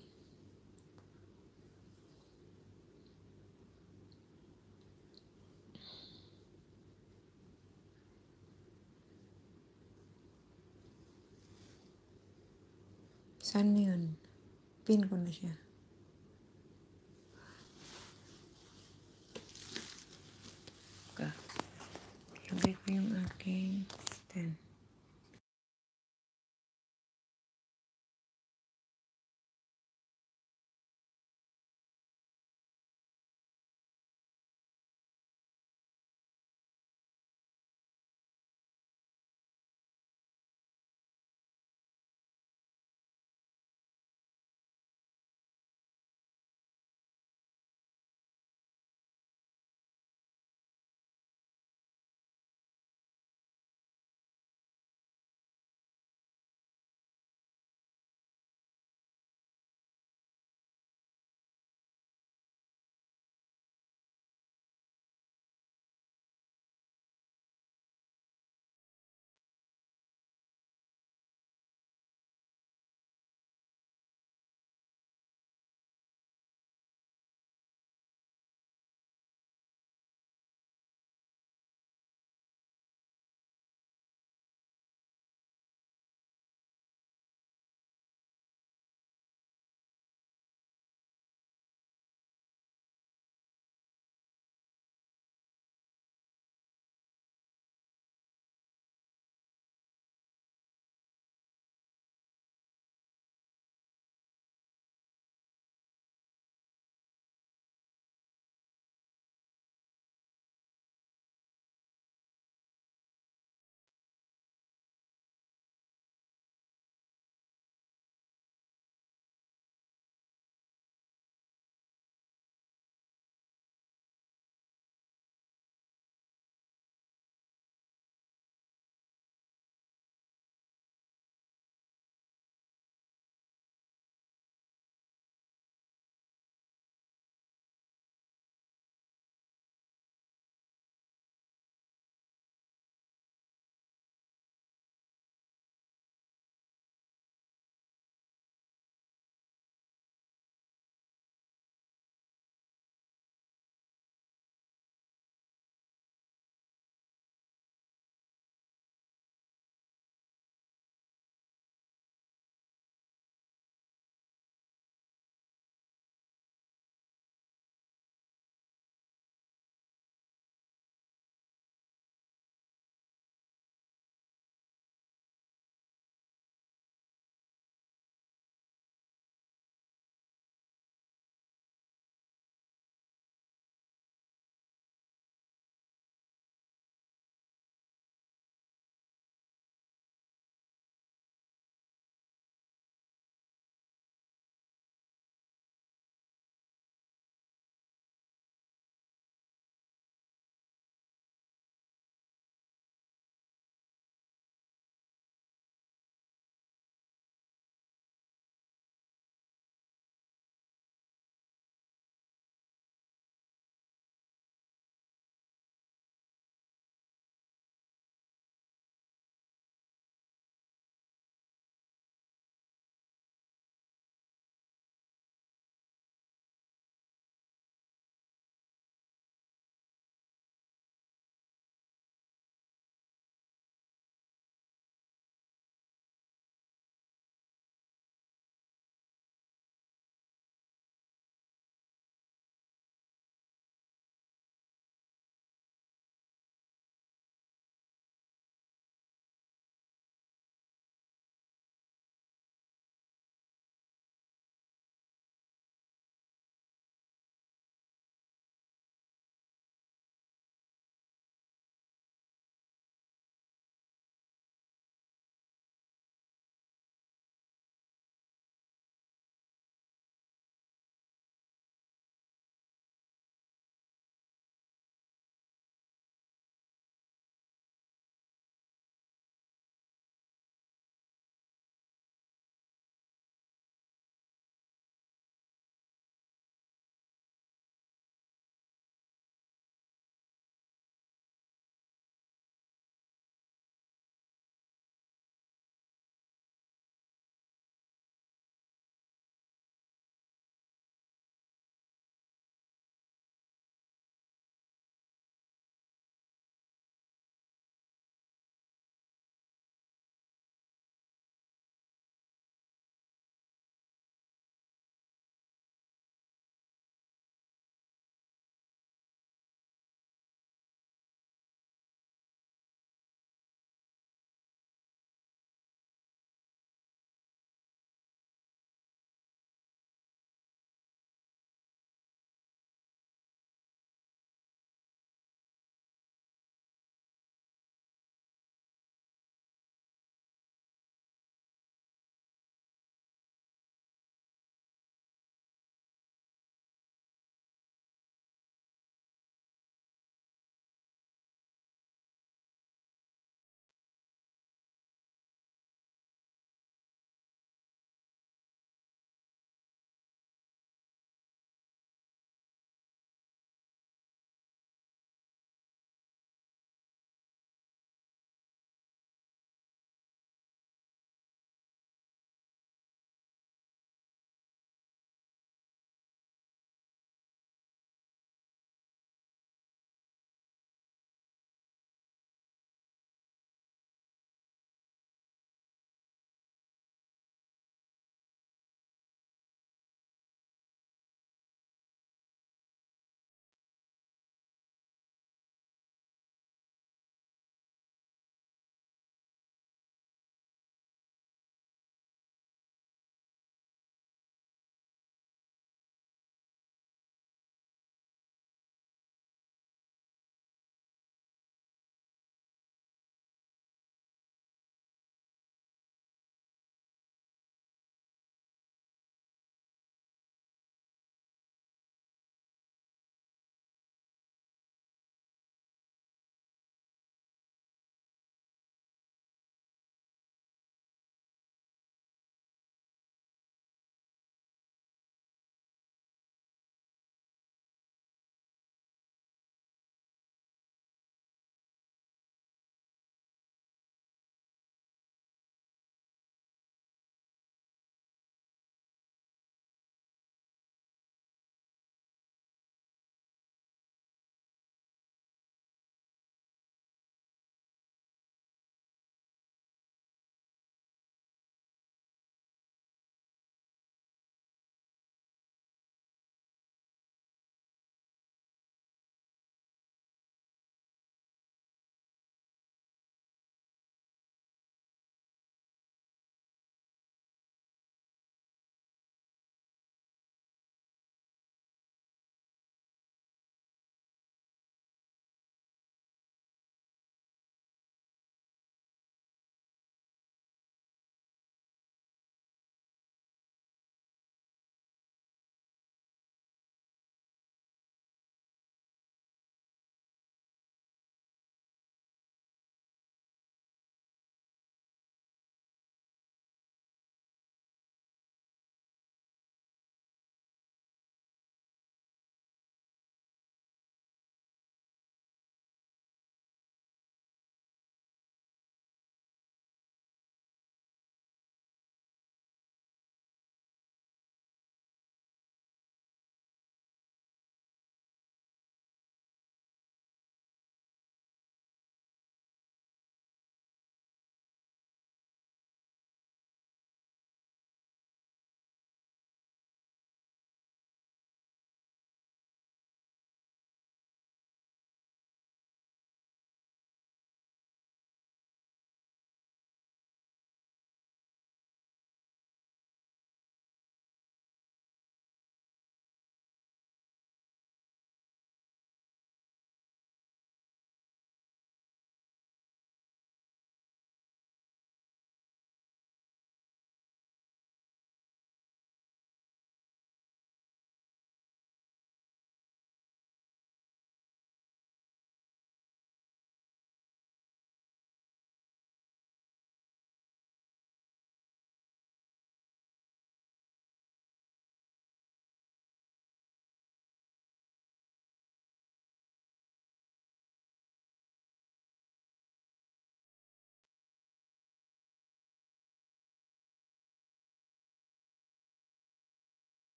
Saan mo yun? Pin ko na siya. Okay. Lagay ko yung aking stand.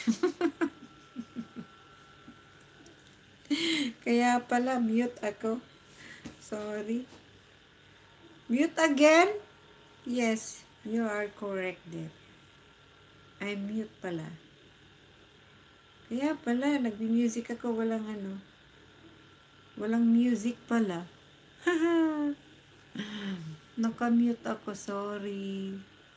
Kaya pala, mute ako. Sorry. Mute again? Yes, you are correct there. I'm mute pala. Kaya pala, nag-music ako, walang ano. Walang music pala. Naka-mute ako, sorry.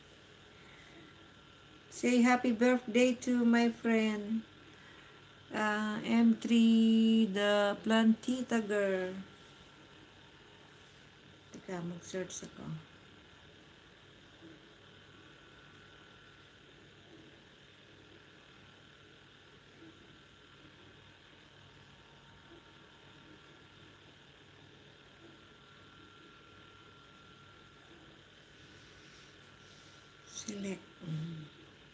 Say happy birthday to my friend. Uh, M three, the plantita girl. Teka, mag-search ako. Select. Mm.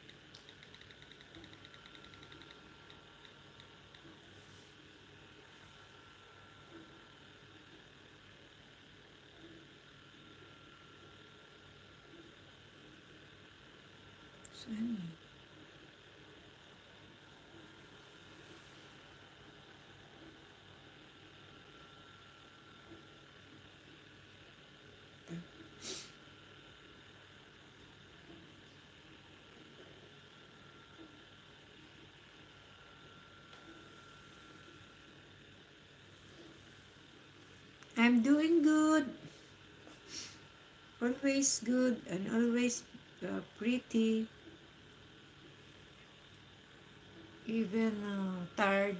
Saan eh? I'm doing good. Always good and always uh, pretty. Even uh, tired.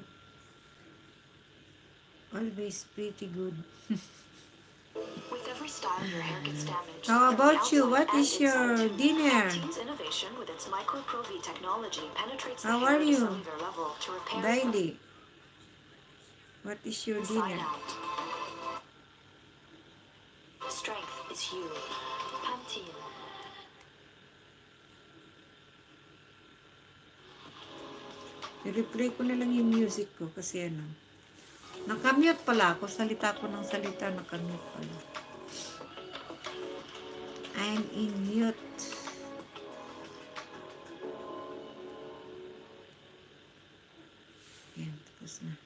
Always pretty good. With every style, your hair gets damaged. How From the about you? outside What and is your inside too. dinner? Panttene's innovation with its micro-P R O V technology penetrates the How hair are at a you? cellular level to repair it from Daily. What is your inside dinner? out. Strength is you. Pantene. I-replay ko na lang yung music ko kasi ano. Nakamute pala ako. Salita ko ng salita. Nakamute pala. I'm in mute. Yan, tapos na.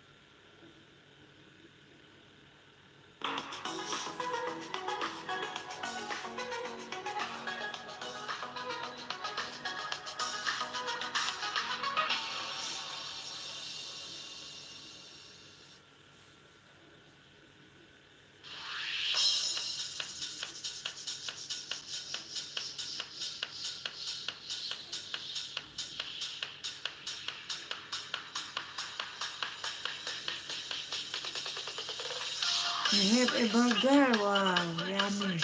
I have a burger. Wow, yummy.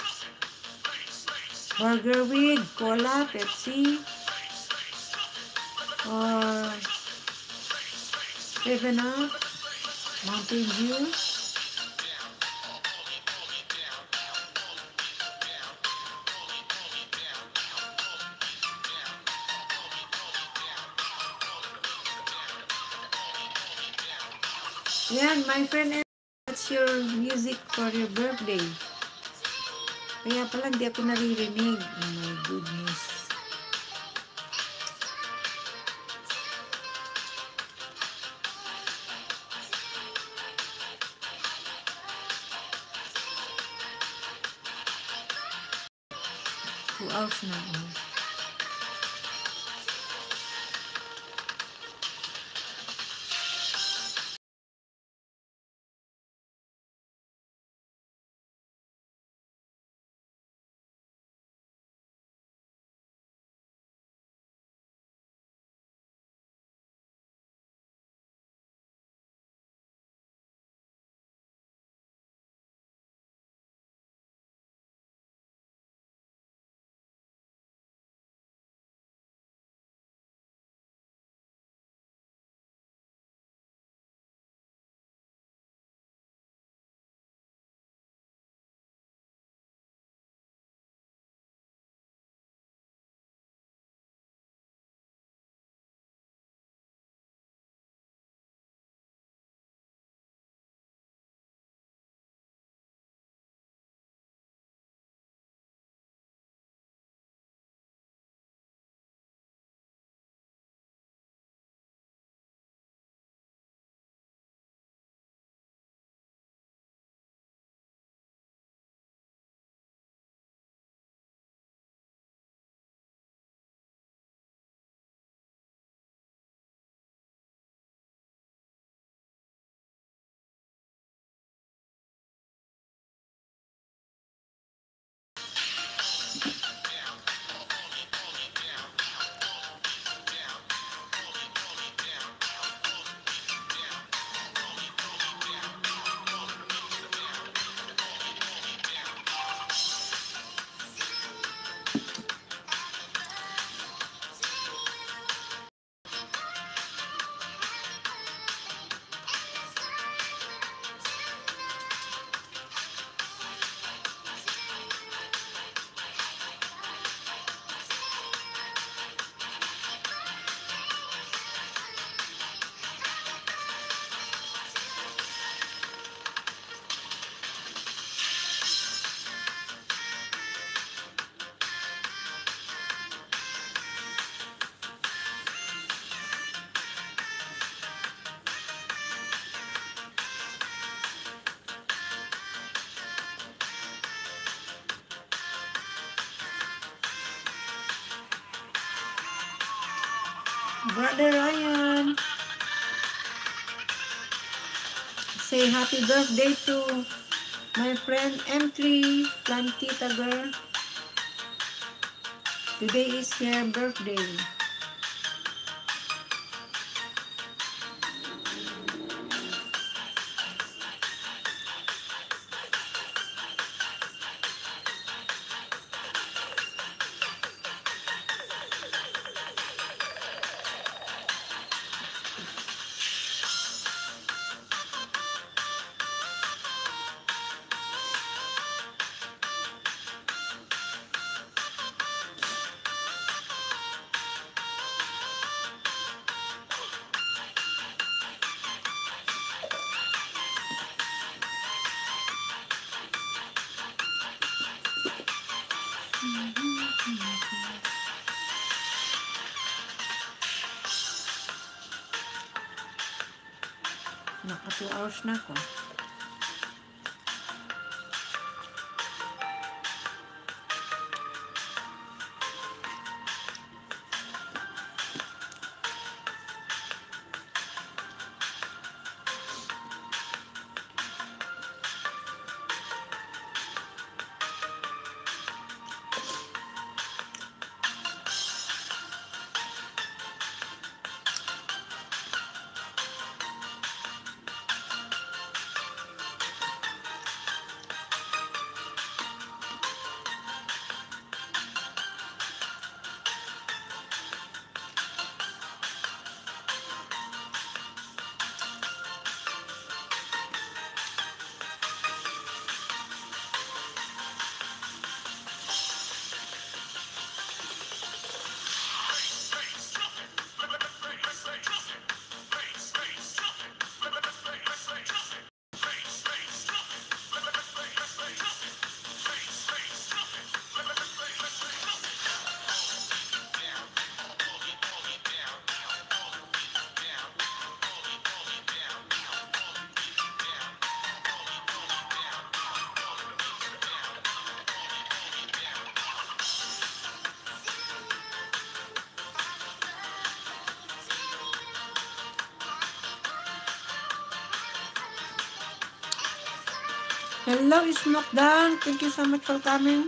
Burger with cola, Pepsi, or seven up, Mountain Dew. Yan, my friend, what's your music for your birthday? Kaya pala hindi ako naririnig. Oh my goodness. Two hours na. Oh. Brother Ryan, say happy birthday to my friend M three Plantita girl. Today is her birthday. Naka two hours na ako. Hello, Smokedown. Thank you so much for coming.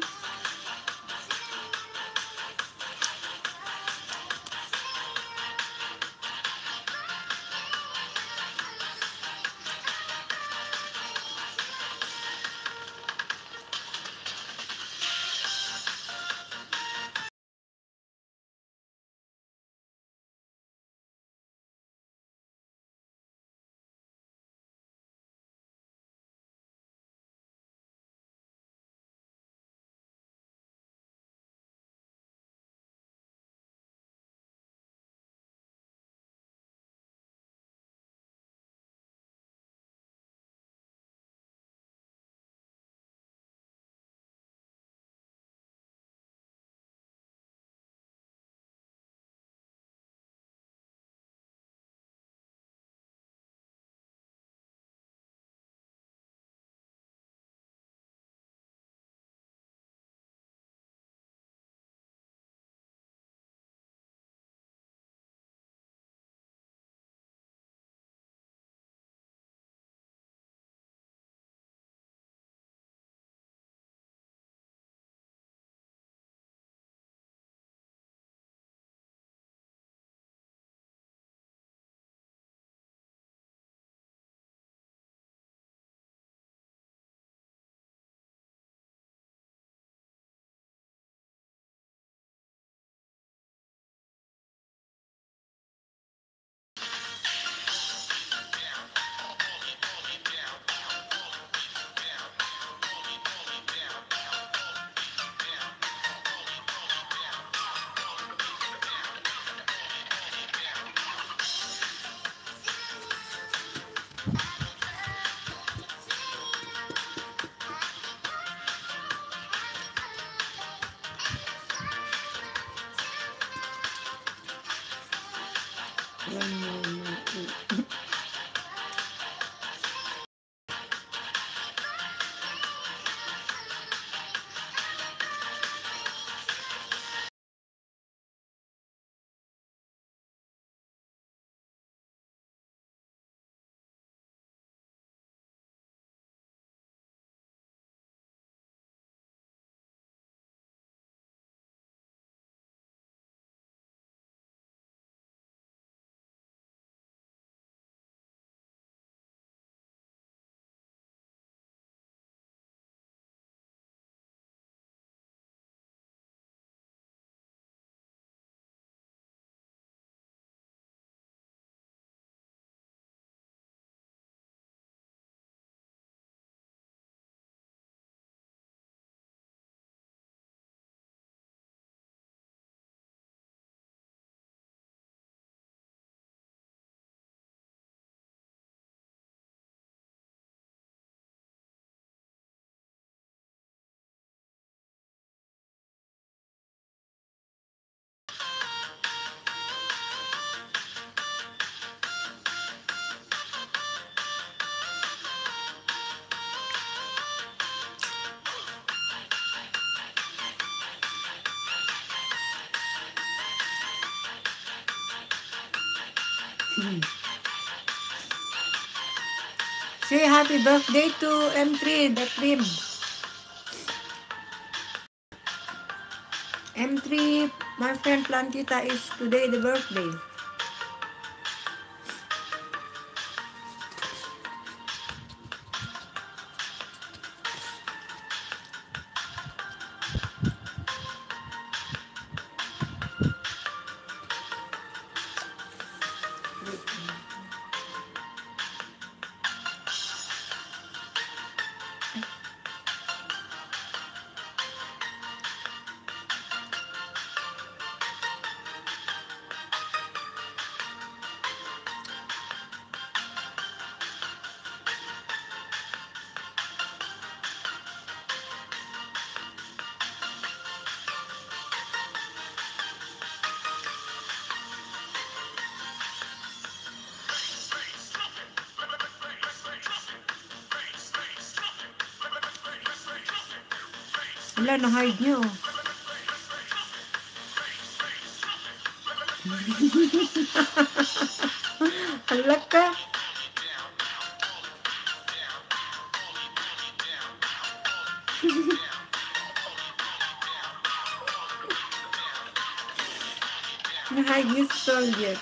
Say happy birthday to M three, the Prim. M three, my friend Plantita is today the birthday. Wala, na-hide nyo. Hala ka. Na-hide nyo sa soldier.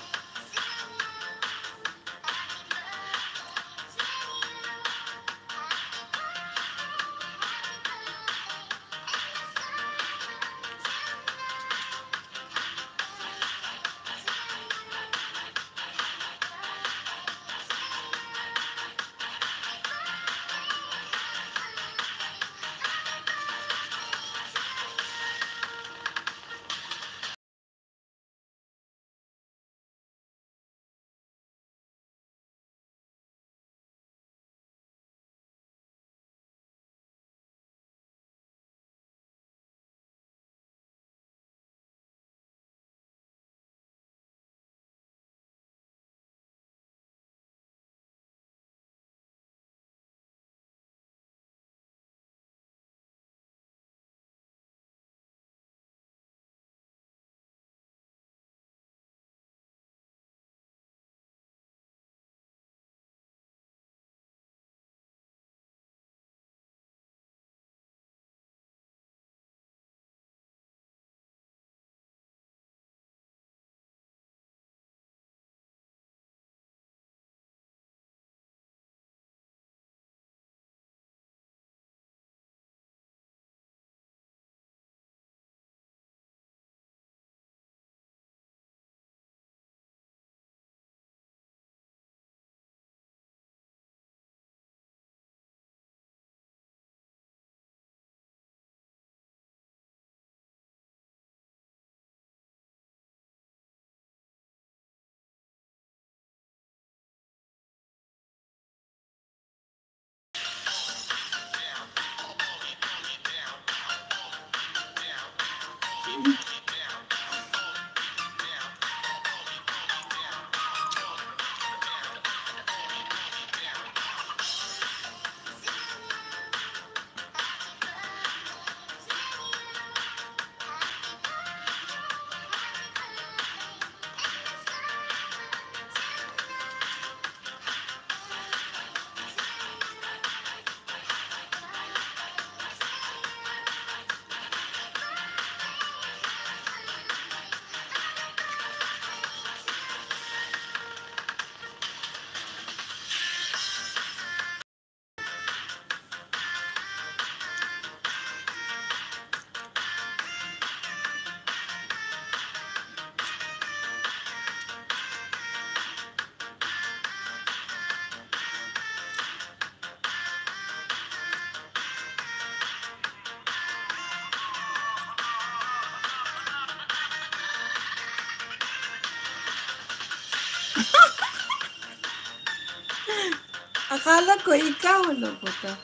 Akala ko ikaw, loko ka.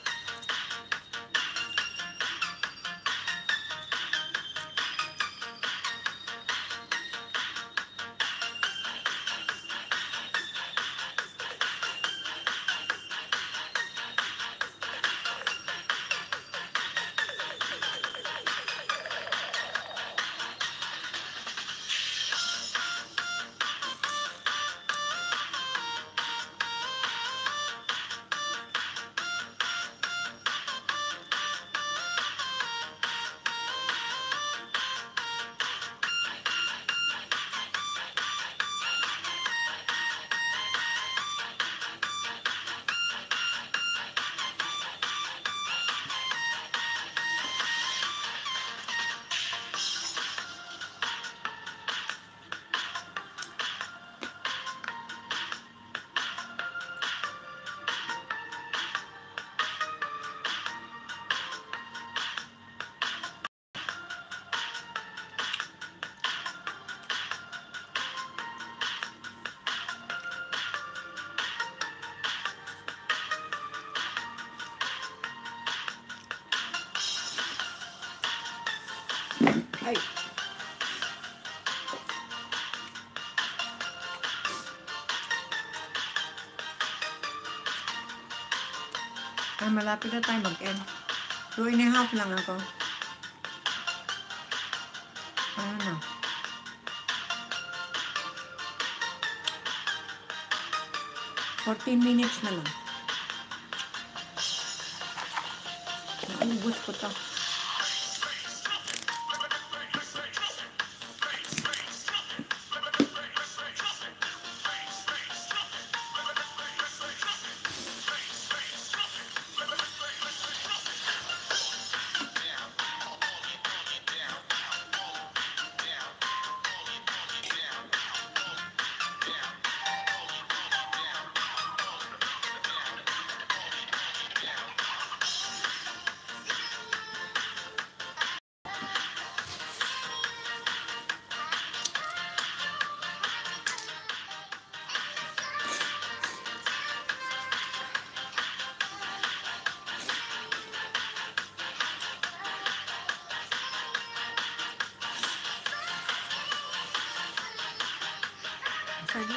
Ay. Ay, malapit na tayo mag-end. Two and a half lang ako. Ano na? fourteen minutes na lang. Naubos ko to. Sige.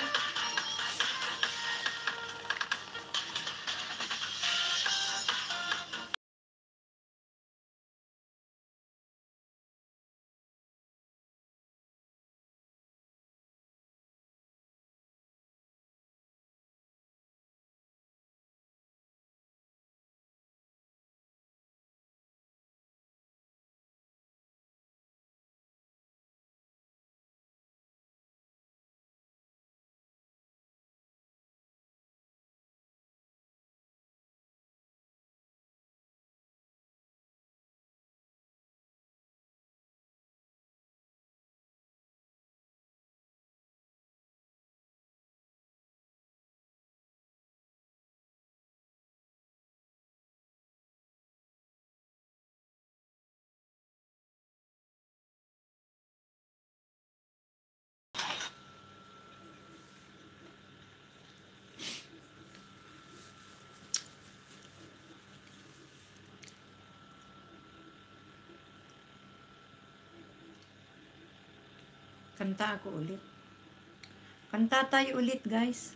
Kanta ako ulit. Kanta tayo ulit, guys.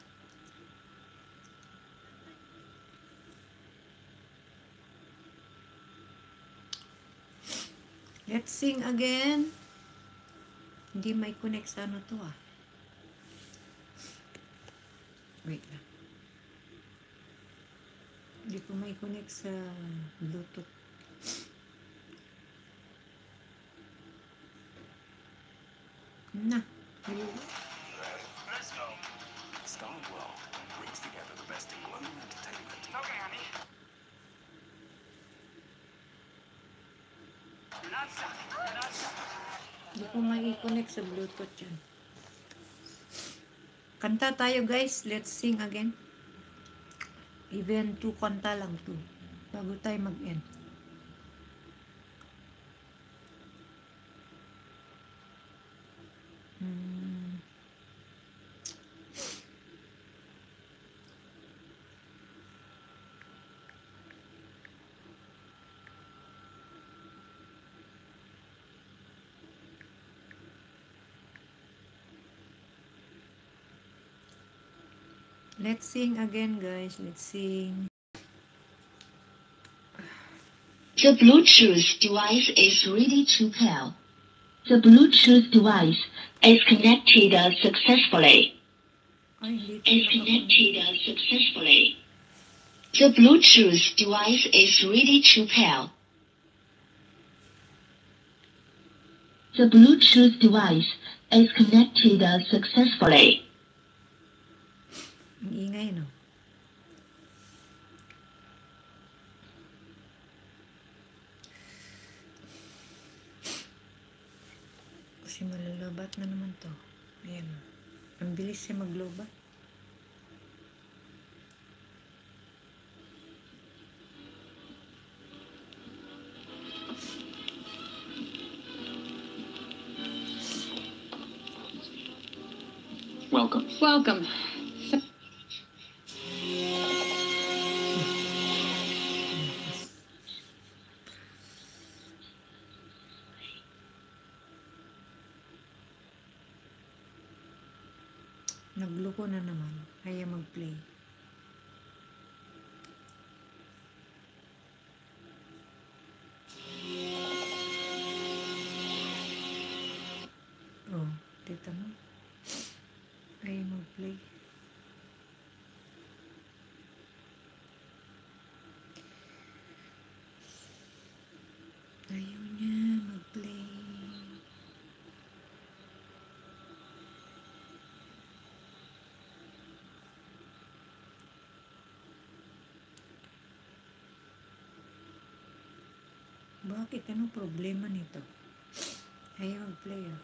Let's sing again. Hindi may connect sa ano to ah. Wait lang. Hindi ko may connect sa Bluetooth. Na. Let's go. Star World brings together the best in global entertainment. Okay, honey. You're not stuck. You're not stuck. Hindi ko mai-connect sa Bluetooth yan. Kanta tayo, guys. Let's sing again. Even two kanta lang to. Bago tayo mag-end. Hmm. Let's sing again, guys. Let's sing. The Bluetooth device is ready to pair. The Bluetooth device is connected successfully. Ay, hindi Is ko connected successfully. The Bluetooth device is ready to pair. The Bluetooth device is connected successfully. Ang ingay, no? Kasi malalobat na naman to. Ayan. Ang bilis siya maglobat. Welcome. Welcome. Nagloko na naman. Kaya mag-play. Oh, dito mo. Kaya mag-play. Ayaw niya mag-play. Bakit? Anong problema nito? Ayaw mag-play ah.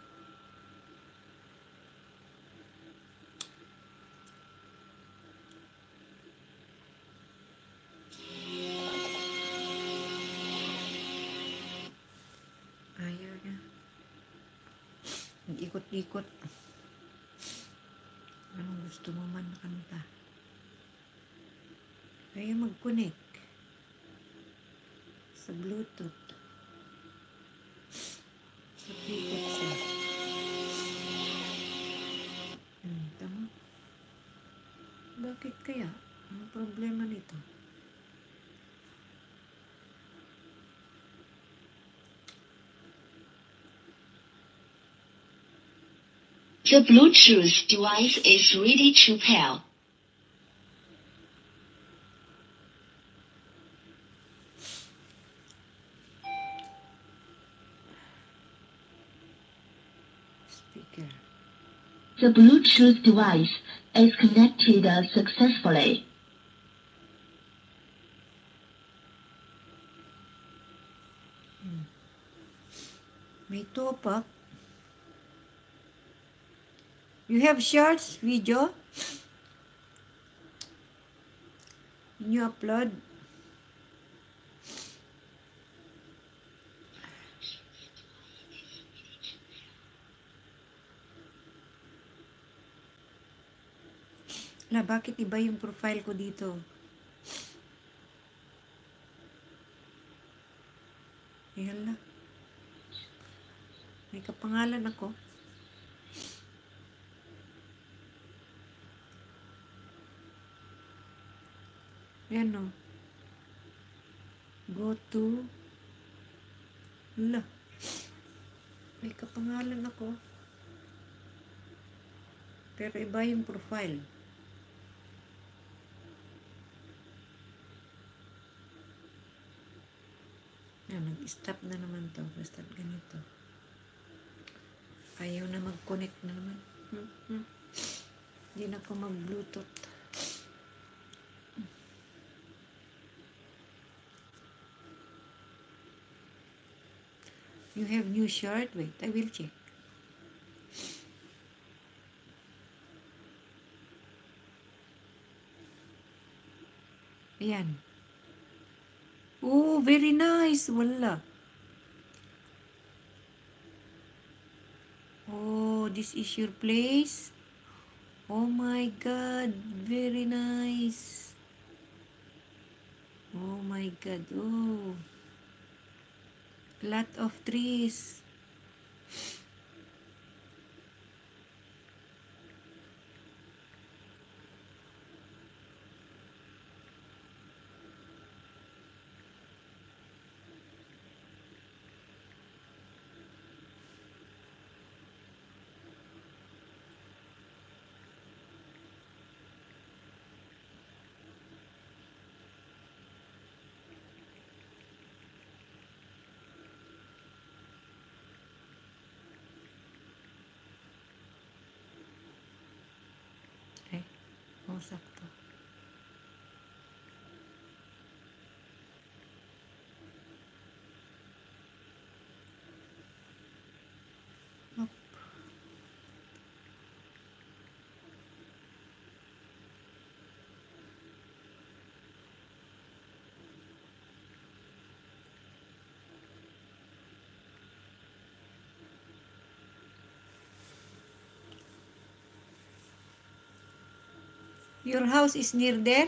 Ayaw niya. Nag-ikot-ikot. Anong gusto mo man na kanta? Ayaw mag-connect sa Bluetooth. Sa ikot siya. Hmm, tama. Bakit kaya? Anong problema nito? The Bluetooth device is ready to pair. Speaker. The Bluetooth device is connected successfully. May topak. You have shorts video? Can you upload? La, bakit iba yung profile ko dito? Hala. May kapangalan ako. Yan o. Go to. Hala. May kapangalan ako. Pero iba yung profile. Yan, nag-stop na naman to. Basta ganito. Ayaw na mag-connect na naman. Hmm, hmm. Hindi na ako mag-bluetooth. You have new shirt? Wait, I will check. Ayan. Oh, very nice. Wala. Oh, this is your place? Oh my God. Very nice. Oh my God. Oh. Lot of trees. Eh, oh, sakto. Up. Your house is near there?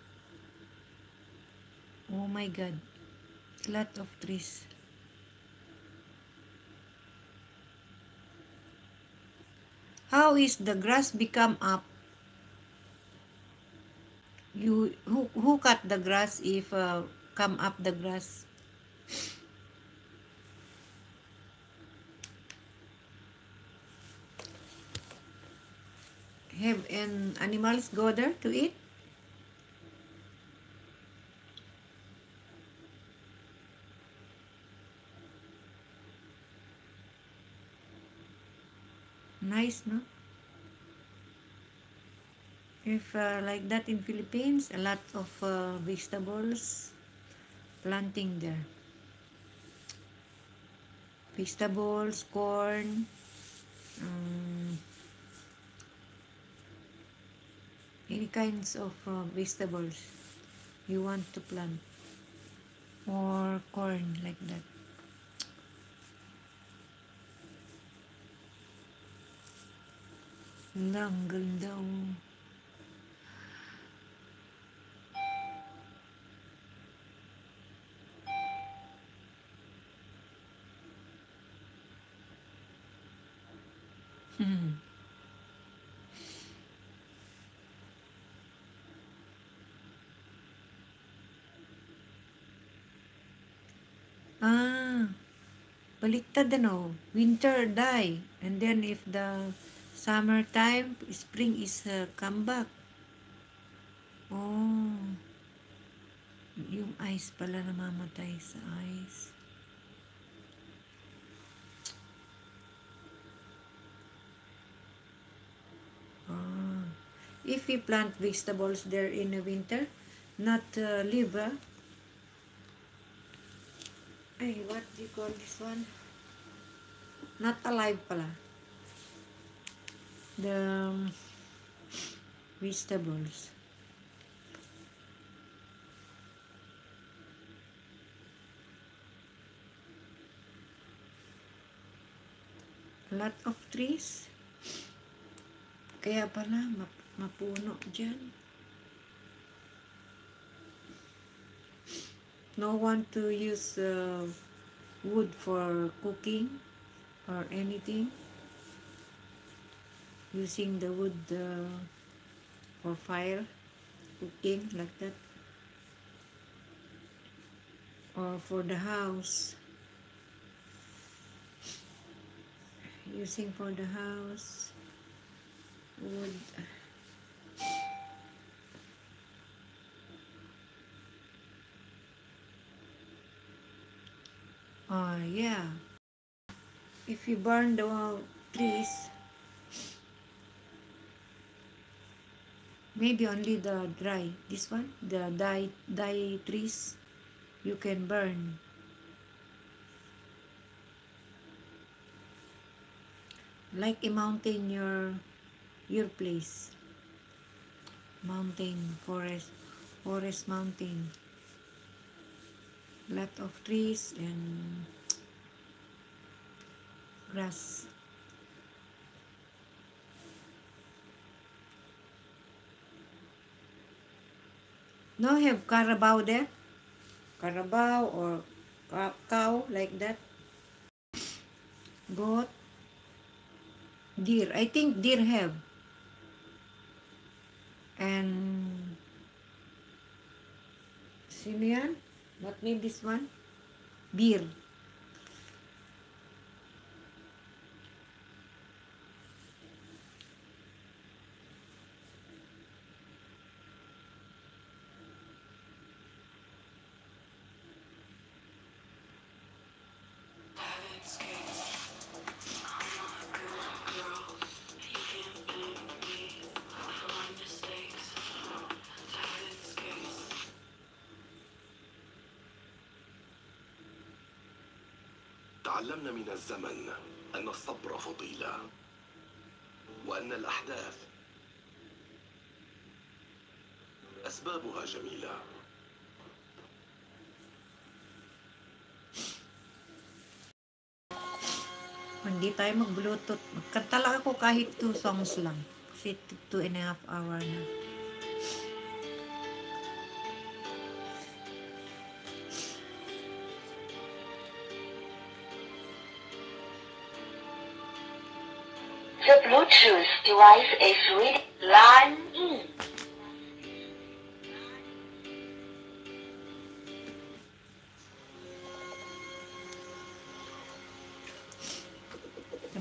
Oh my God. Lot of trees. How is the grass become up? you who, who cut the grass if uh, come up the grass? Have an animals go there to eat? Nice, no? If uh, like that in Philippines, a lot of uh, vegetables planting there. Vegetables, corn, um, any kinds of uh, vegetables you want to plant, or corn like that. Ang ganda, oh. Hmm. Ah, baliktad ano. Winter die. And then if the summertime, spring is uh, come back. Oh. Yung ice pala namamatay sa ice. Ah. If we plant vegetables there in the winter, not uh, live, ah? Ay, what do you call this one? Not alive pala. The um, vegetables. A lot of trees. Kaya pala, map mapuno dyan. No one to use uh, wood for cooking or anything. Using the wood uh, for fire, cooking like that. Or for the house. Using for the house. Wood. Oh, yeah. If you burn the uh, trees, maybe only the dry, this one, the die, die trees, you can burn. Like a mountain, your, your place. Mountain, forest, forest mountain. Lot of trees and grass. No have carabao there? Carabao or cow like that? Goat? Deer. I think deer have. And sino yan? What name this one? Beer. تعلمنا من الزمن أن الصبر فضيلة وأن الأحداث أسبابها جميلة. Hindi tayo mag-bluetooth. Magkanta lang ako kahit two songs lang. Kasi two and a half hour na. The Bluetooth device is ready. Line in.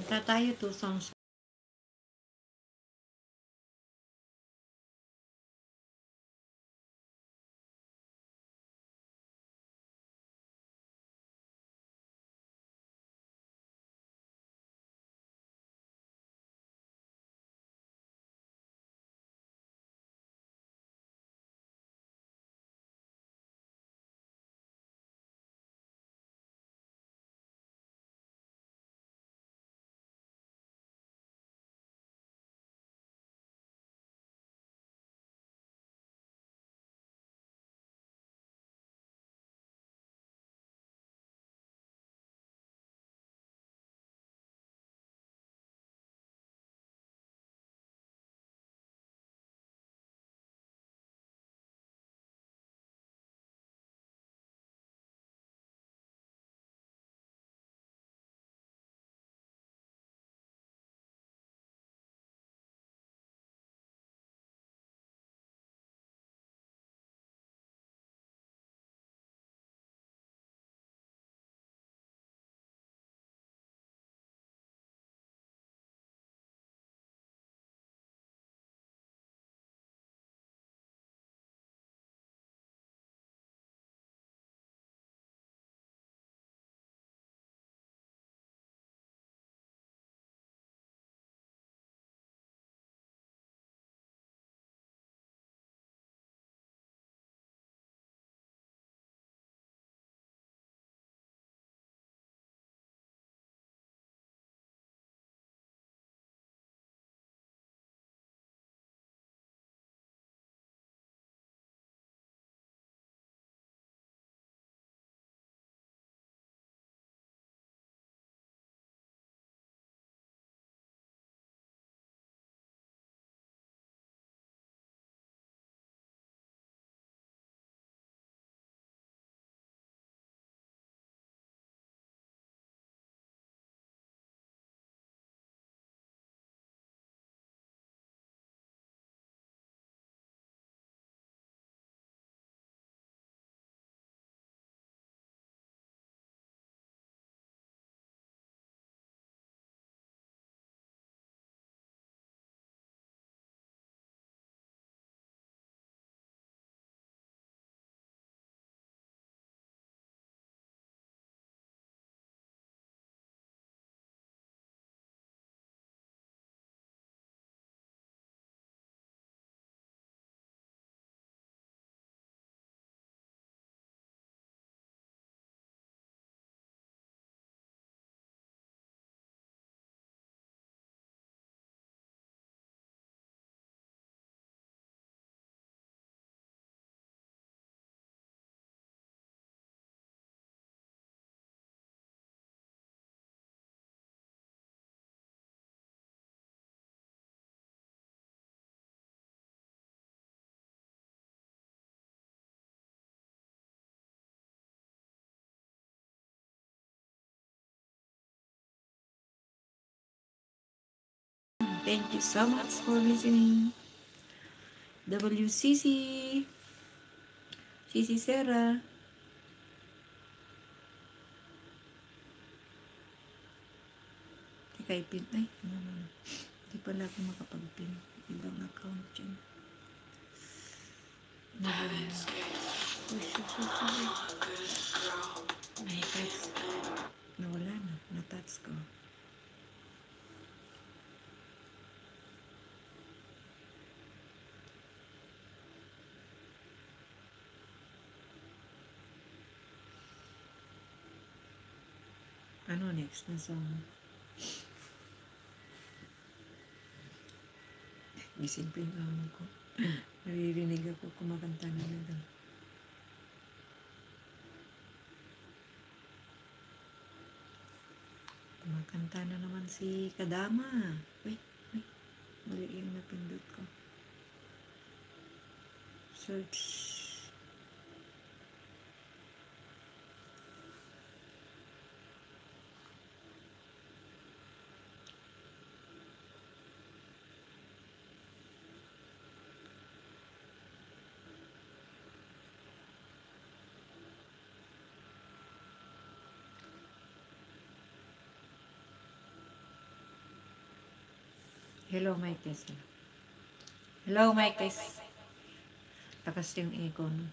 Punta tayo to sounds. Thank you so much for listening. W C C. C C Sarah. Teka, ipin. Ay, ano, ano. Hindi pala ako makapag-pin. Ibang account dyan. Nawala. Oh, shit, shit, shit. Ay, touch. Nawala na. Na-touch ko. Ano next na song? Gising pa yung amo ko. Naririnig ako kumakanta na na daw. Kumakanta na naman si Kadama. Uy, uy. Mali yung napindot ko. Search. Hello, Mykes. Hello, Mykes. Takas yung icon.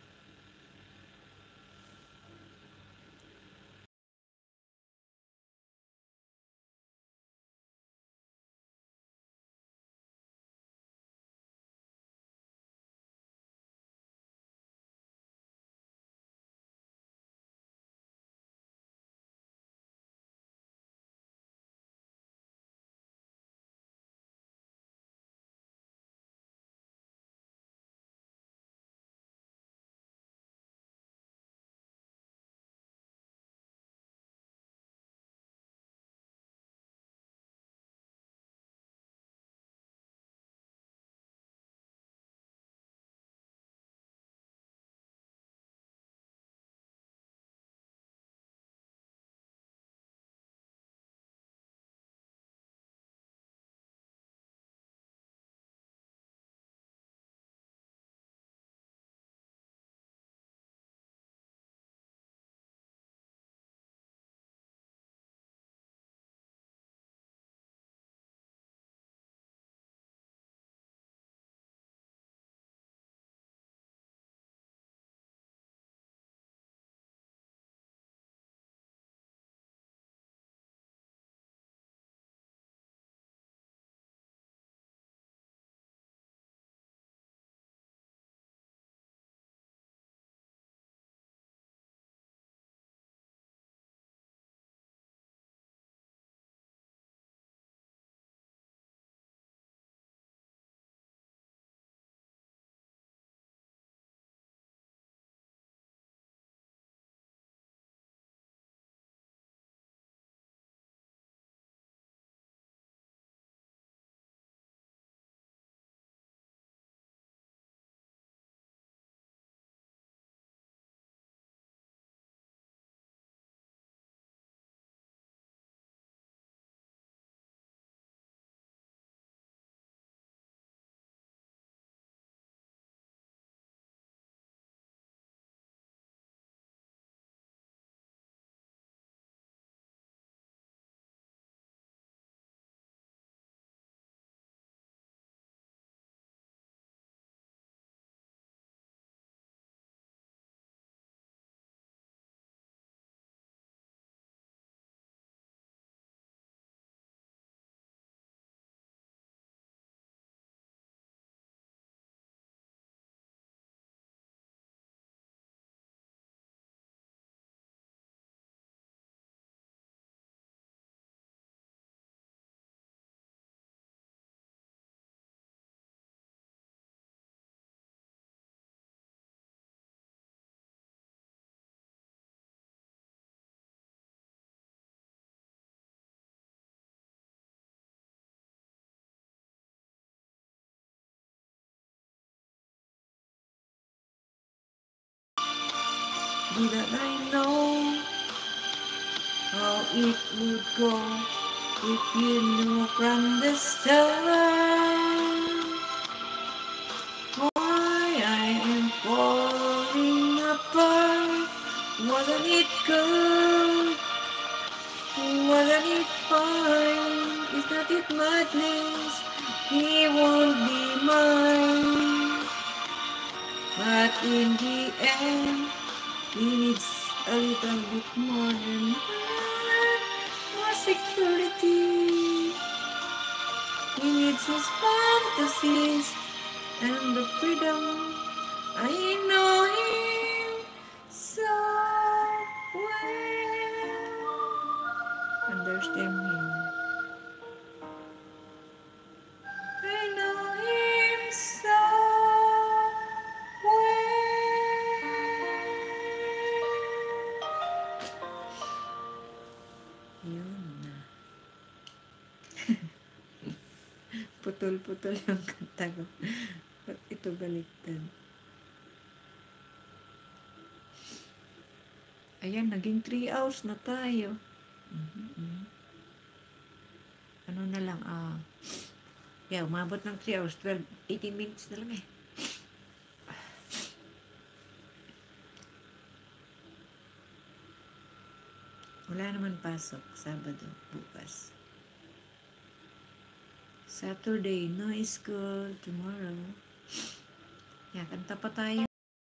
Did I know how it would go if you knew from the start why I am falling apart? Wasn't it good? Wasn't it fine? Is not it madness? He won't be mine. But in the end, he needs a little bit more than that. More security. He needs his fantasies and the freedom. I know him so well. Understand him. I know him so well. Yun na. Putol-putol yung kanta ko. Ba't ito baliktad? Ayan, naging three hours na tayo. Mm-hmm. Ano na lang, ah, yeah, umabot ng three hours, twelve, eighteen minutes na lang eh. Wala naman pasok, Sabado, bukas. Saturday, no school tomorrow. Yan, kanta pa tayo.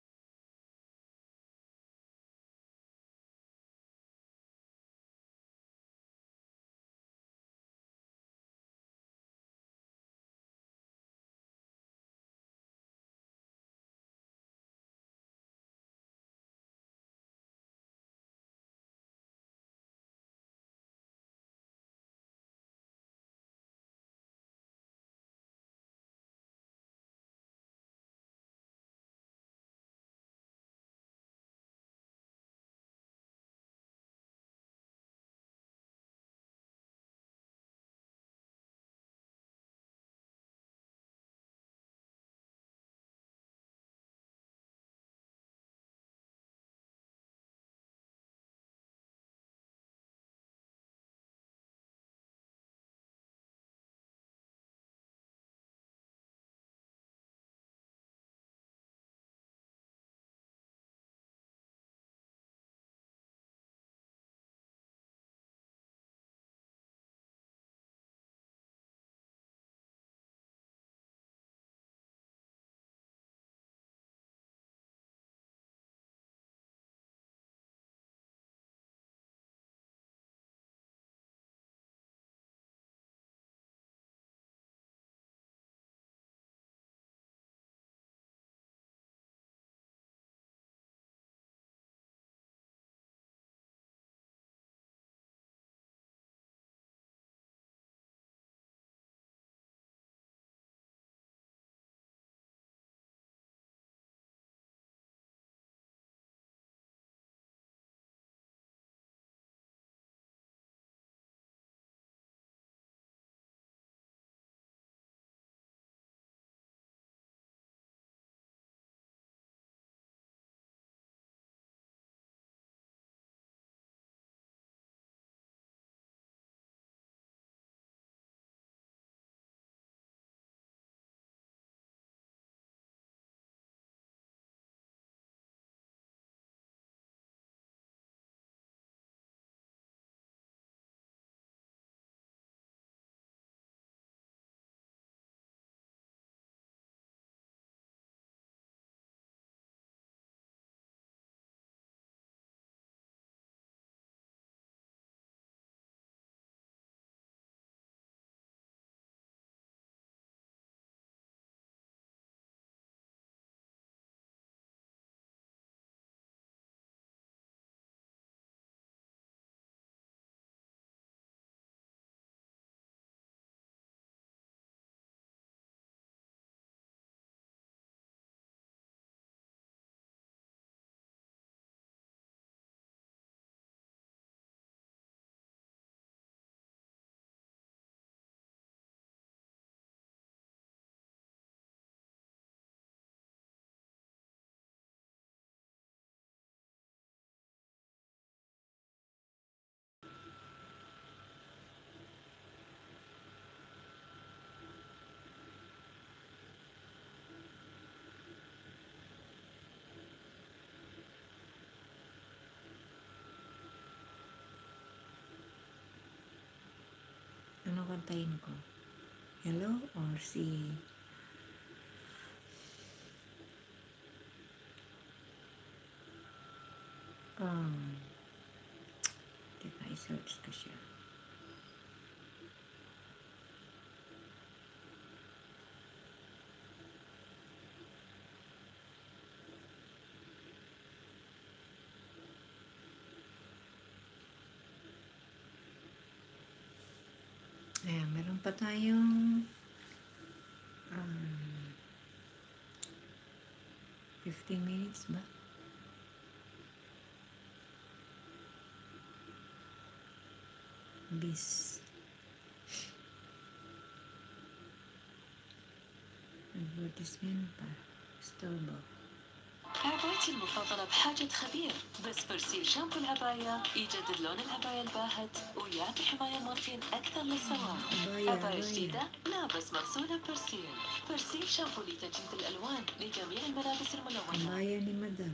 Ano kantahin ko? Hello or si... Um, teka, i-search ko siya. Ayan, meron pa tayong um, fifteen minutes ba? Bis. Advertisement pa. Storbo. عبايتي المفضلة بحاجة خبير، بس برسيل شامبو العباية يجدد لون العباية الباهت ويعطي حماية مرتين أكثر للسواد. عباية عباية عباية جديدة لا بس مغسولة برسيل. برسيل شامبو لتجديد الألوان لجميع الملابس الملونة. Abaya ni Madam.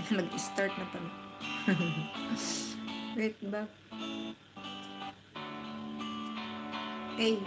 Nag-start na pala. Wait ba? Hey.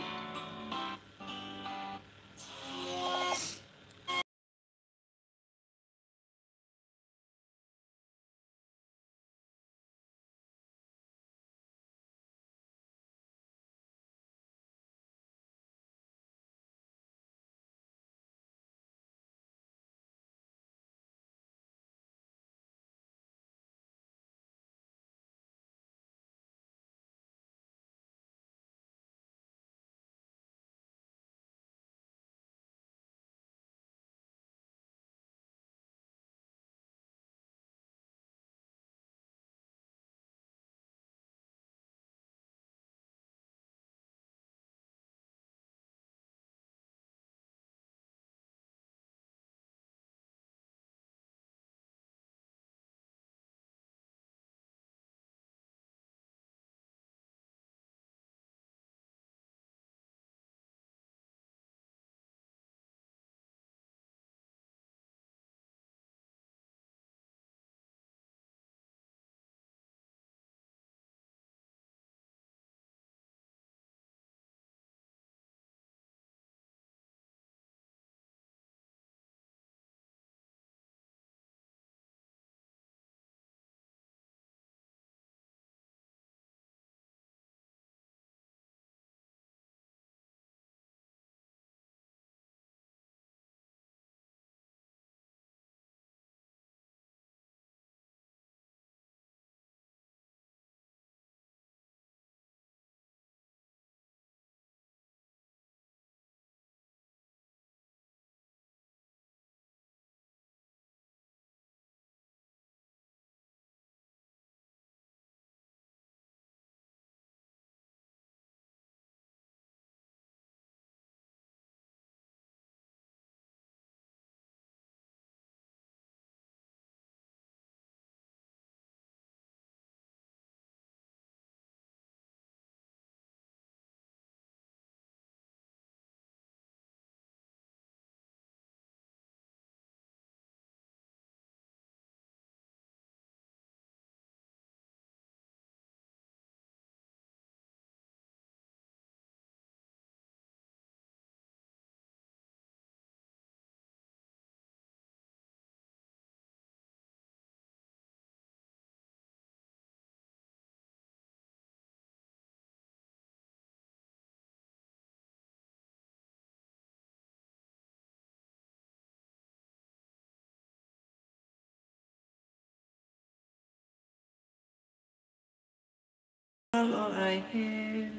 All I have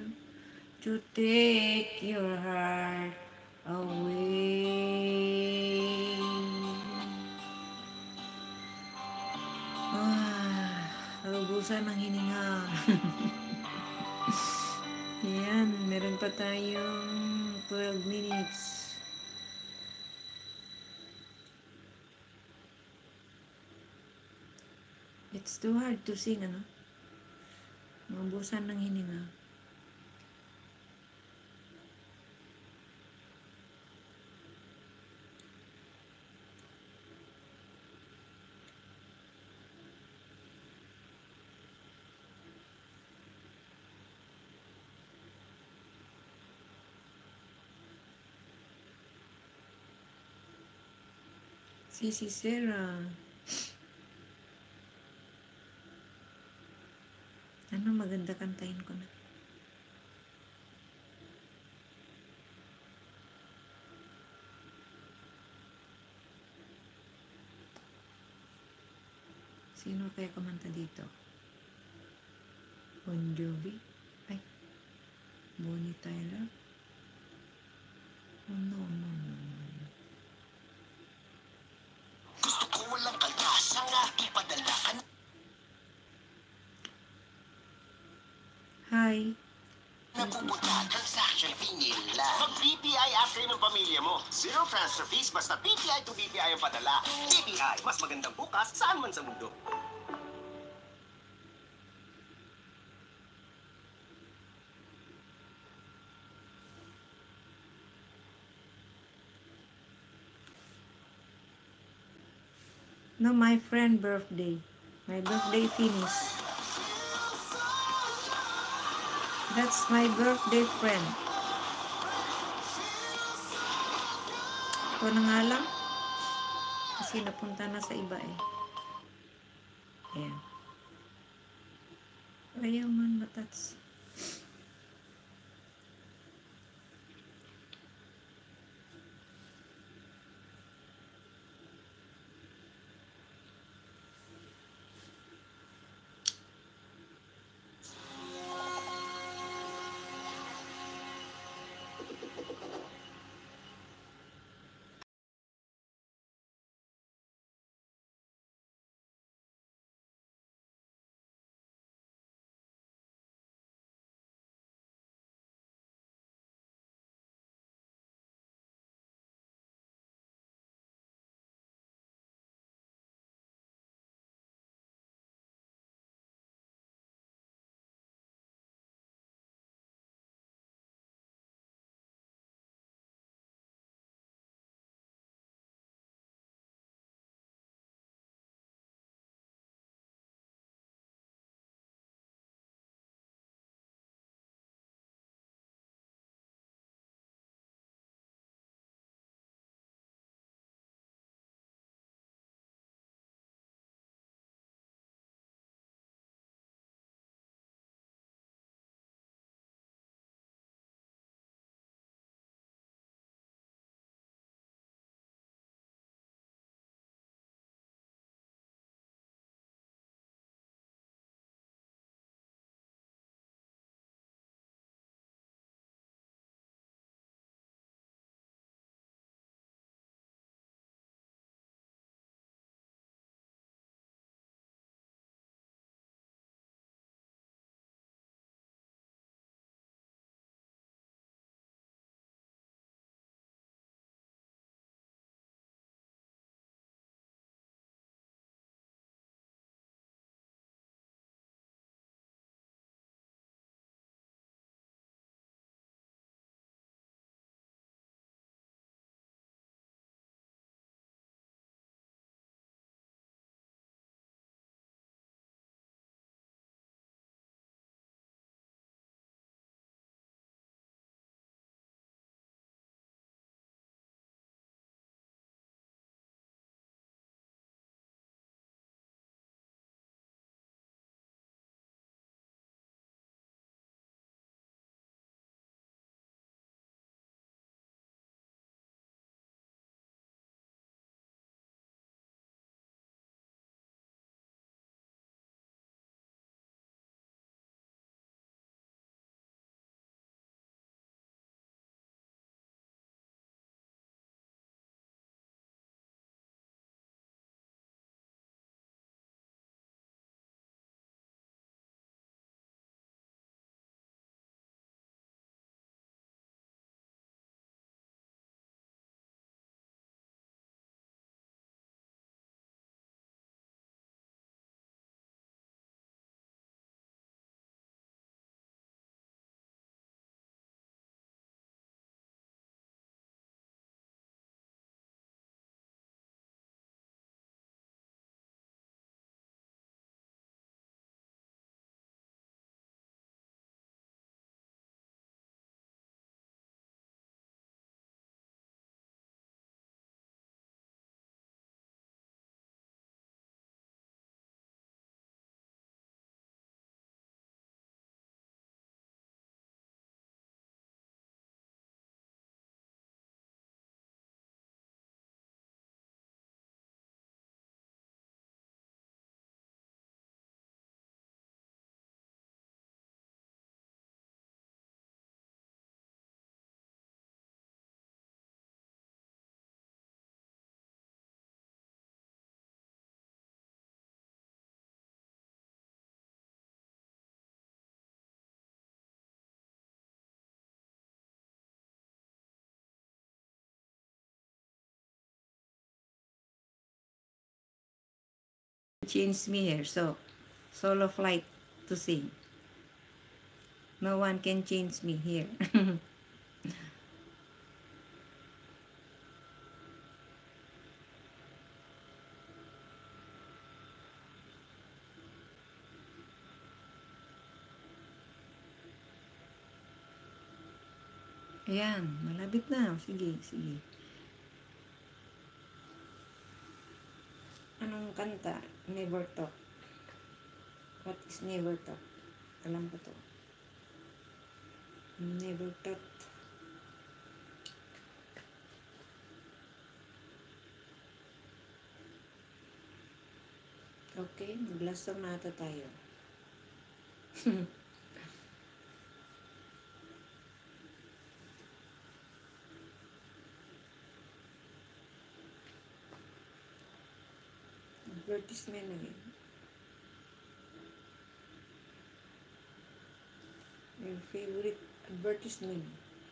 to take your heart away. Ah, naubusan ng hininga. Yan, meron pa tayong twelve minutes. It's too hard to sing, ano? Naubusan ng hininga. Si si Sarah. Ano maganda kantahin ko na? Sino kaya kumanta dito? Bon Jovi? Ay, Bonnie Tyler? Oh, no, no, no, no. Gusto ko walang kaltasang aking padalakan. Hi. Napupunta transaction fee nila. Mag-B P I app kayo ng pamilya mo. Zero transfer fees, basta B P I to B P I ang padala. B P I, mas magandang bukas saan man sa mundo. No, my friend birthday. My birthday finish. That's my birthday friend. Ito na nga lang. Kasi napunta na sa iba eh. Ayan. Ayaw man matats. Change me here, so solo flight to sing. No one can change me here. Ayan, malapit na. Sige, sige. Anong kanta? Never Talk. What is Never Talk? Alam ko to. Never Talk. Okay, naglasong na ata tayo. Advertisement na yun. Your favorite advertisement.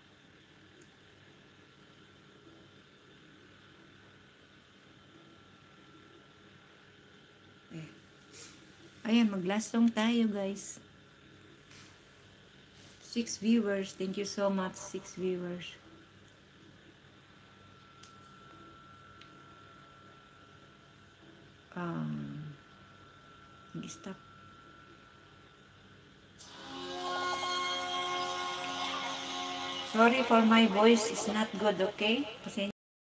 Ayan. Ayan, maglastong tayo guys. Six viewers. Thank you so much, six viewers. Um, stop. Sorry for my voice is not good, okay? Kasi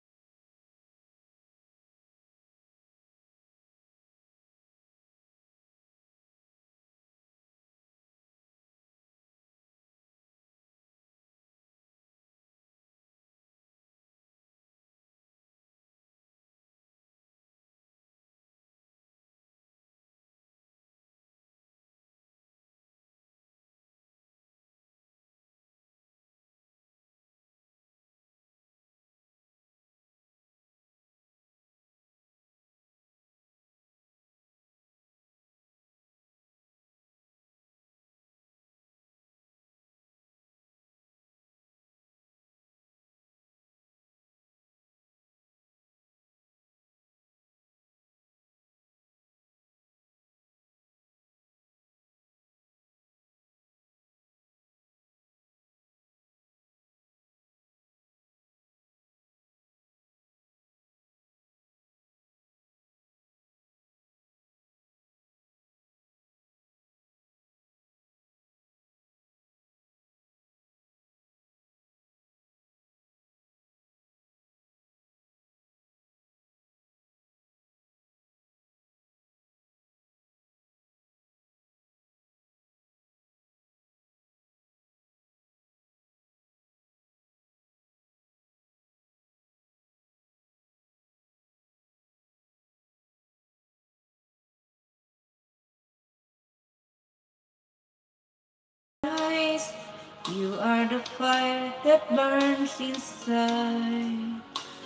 you are the fire that burns inside.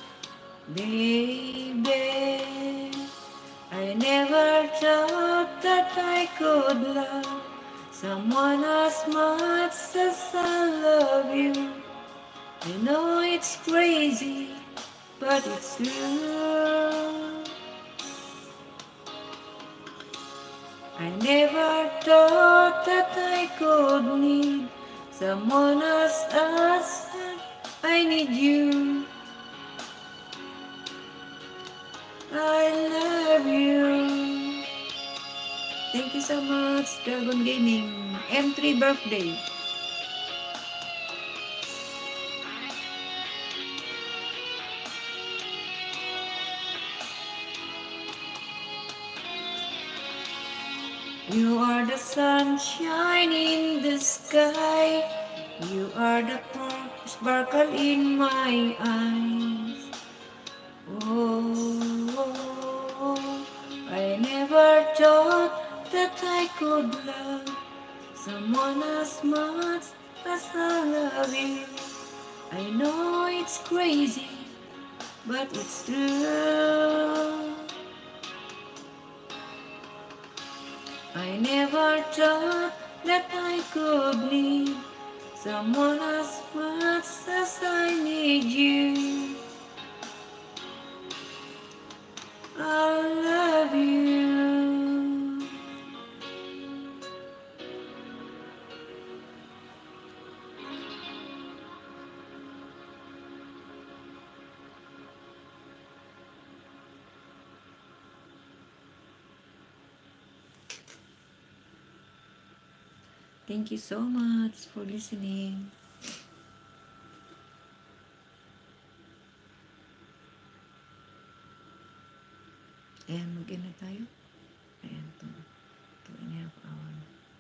Baby, I never thought that I could love someone as much as I love you. I know it's crazy, but it's true. I never thought that I could need someone as us. I need you. I love you. Thank you so much, Dragon Gaming. M three birthday. You are the sunshine in the sky. You are the sparkle in my eyes. Oh, I never thought that I could love someone as much as I love you. I know it's crazy, but it's true. I never thought that I could need someone as much as I need you. I love you. Thank you so much for listening. Ayan, mag-in na tayo. Ayan, two, two and a half hour.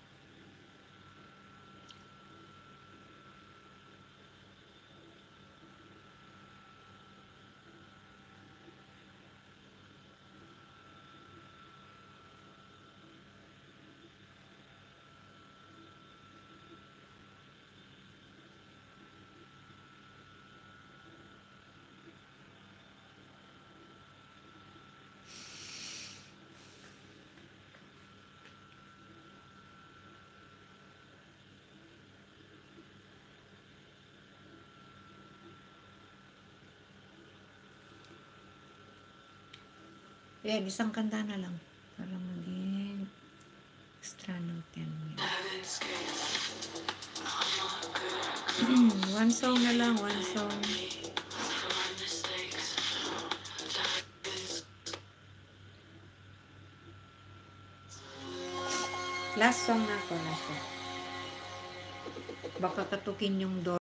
Ayan, isang kanta na lang. Para maging extra ng ten minutes. One song na lang, one song. Last song na ako, last song. Baka katukin yung door.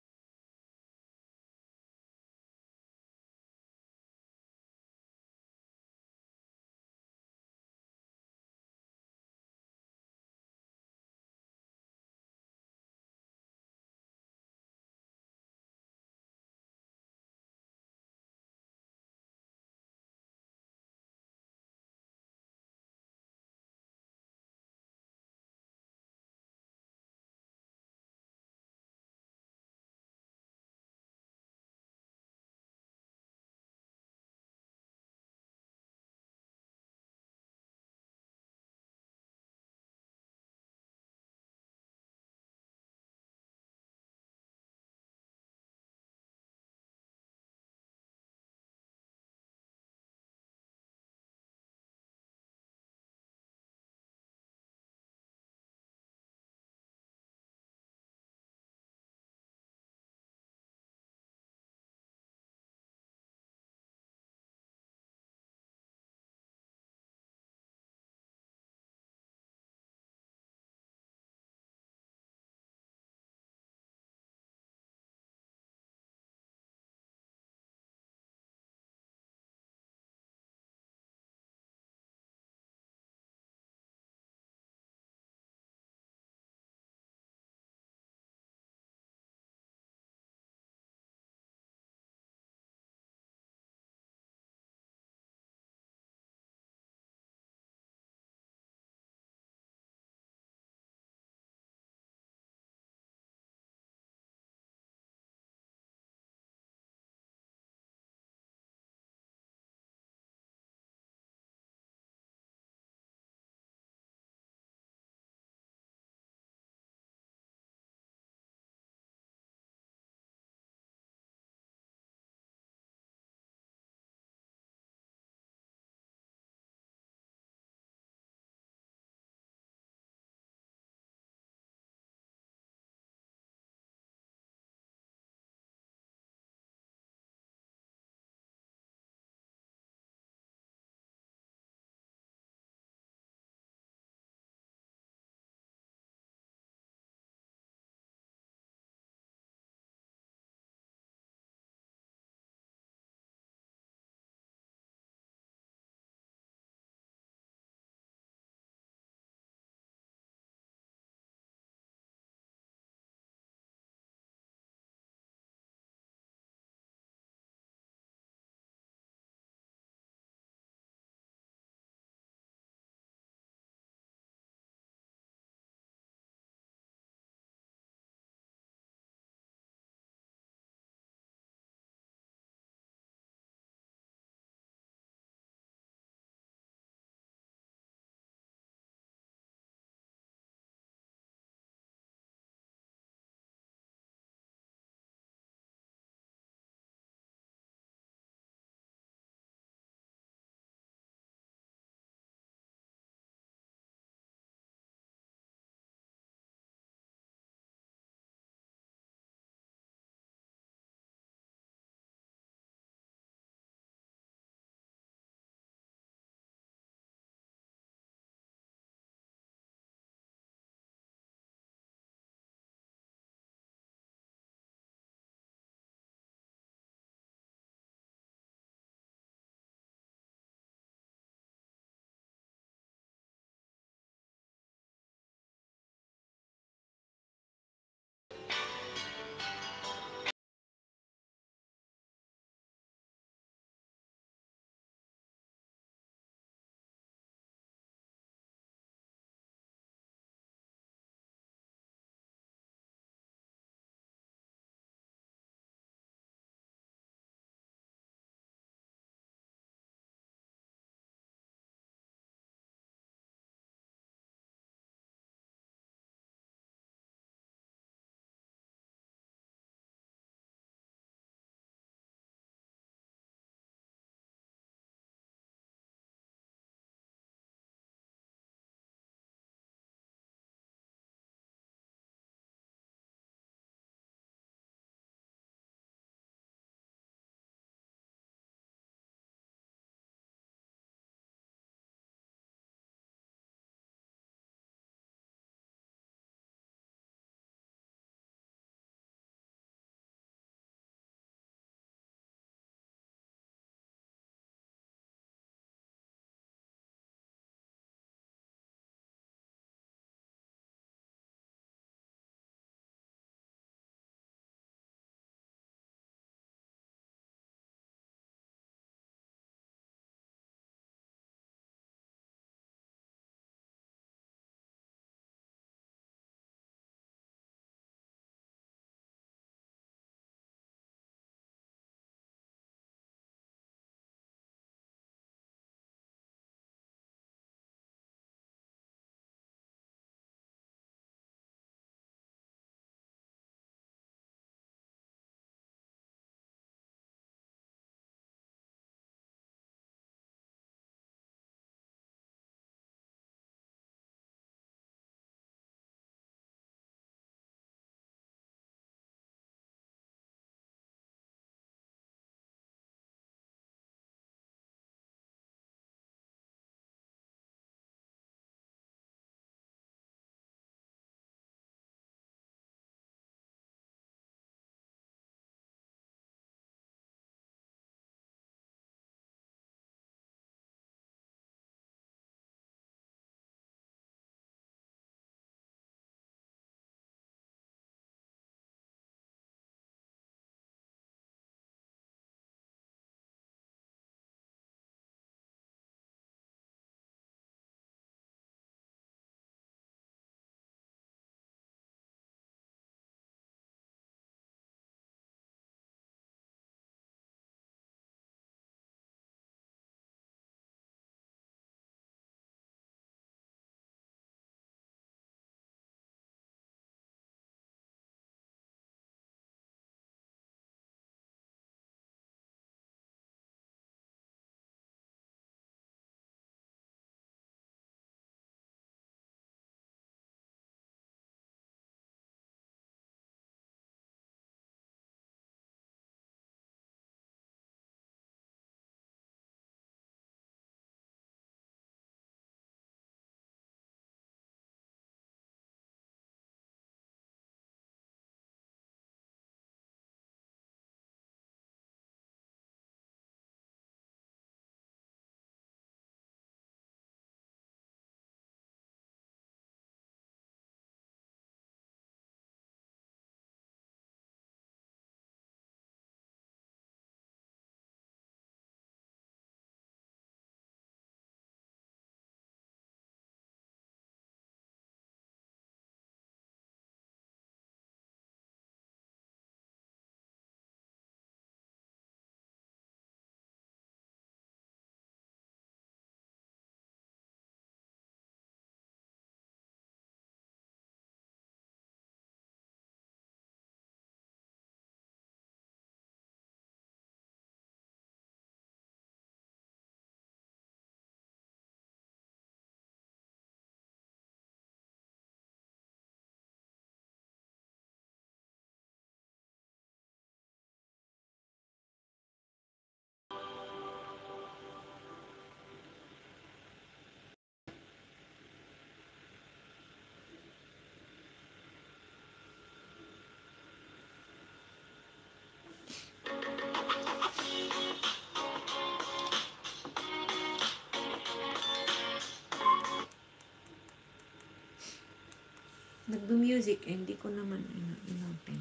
nagdo-music, eh, hindi ko naman in-open.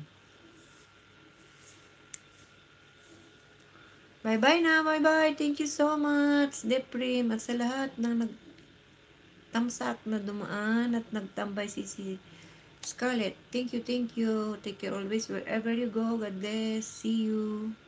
Bye-bye na, bye-bye. Thank you so much, Deprim. At sa lahat ng nagtamsak na dumaan at nagtambay si si Scarlett. Thank you, thank you. Take care always wherever you go. God bless. See you.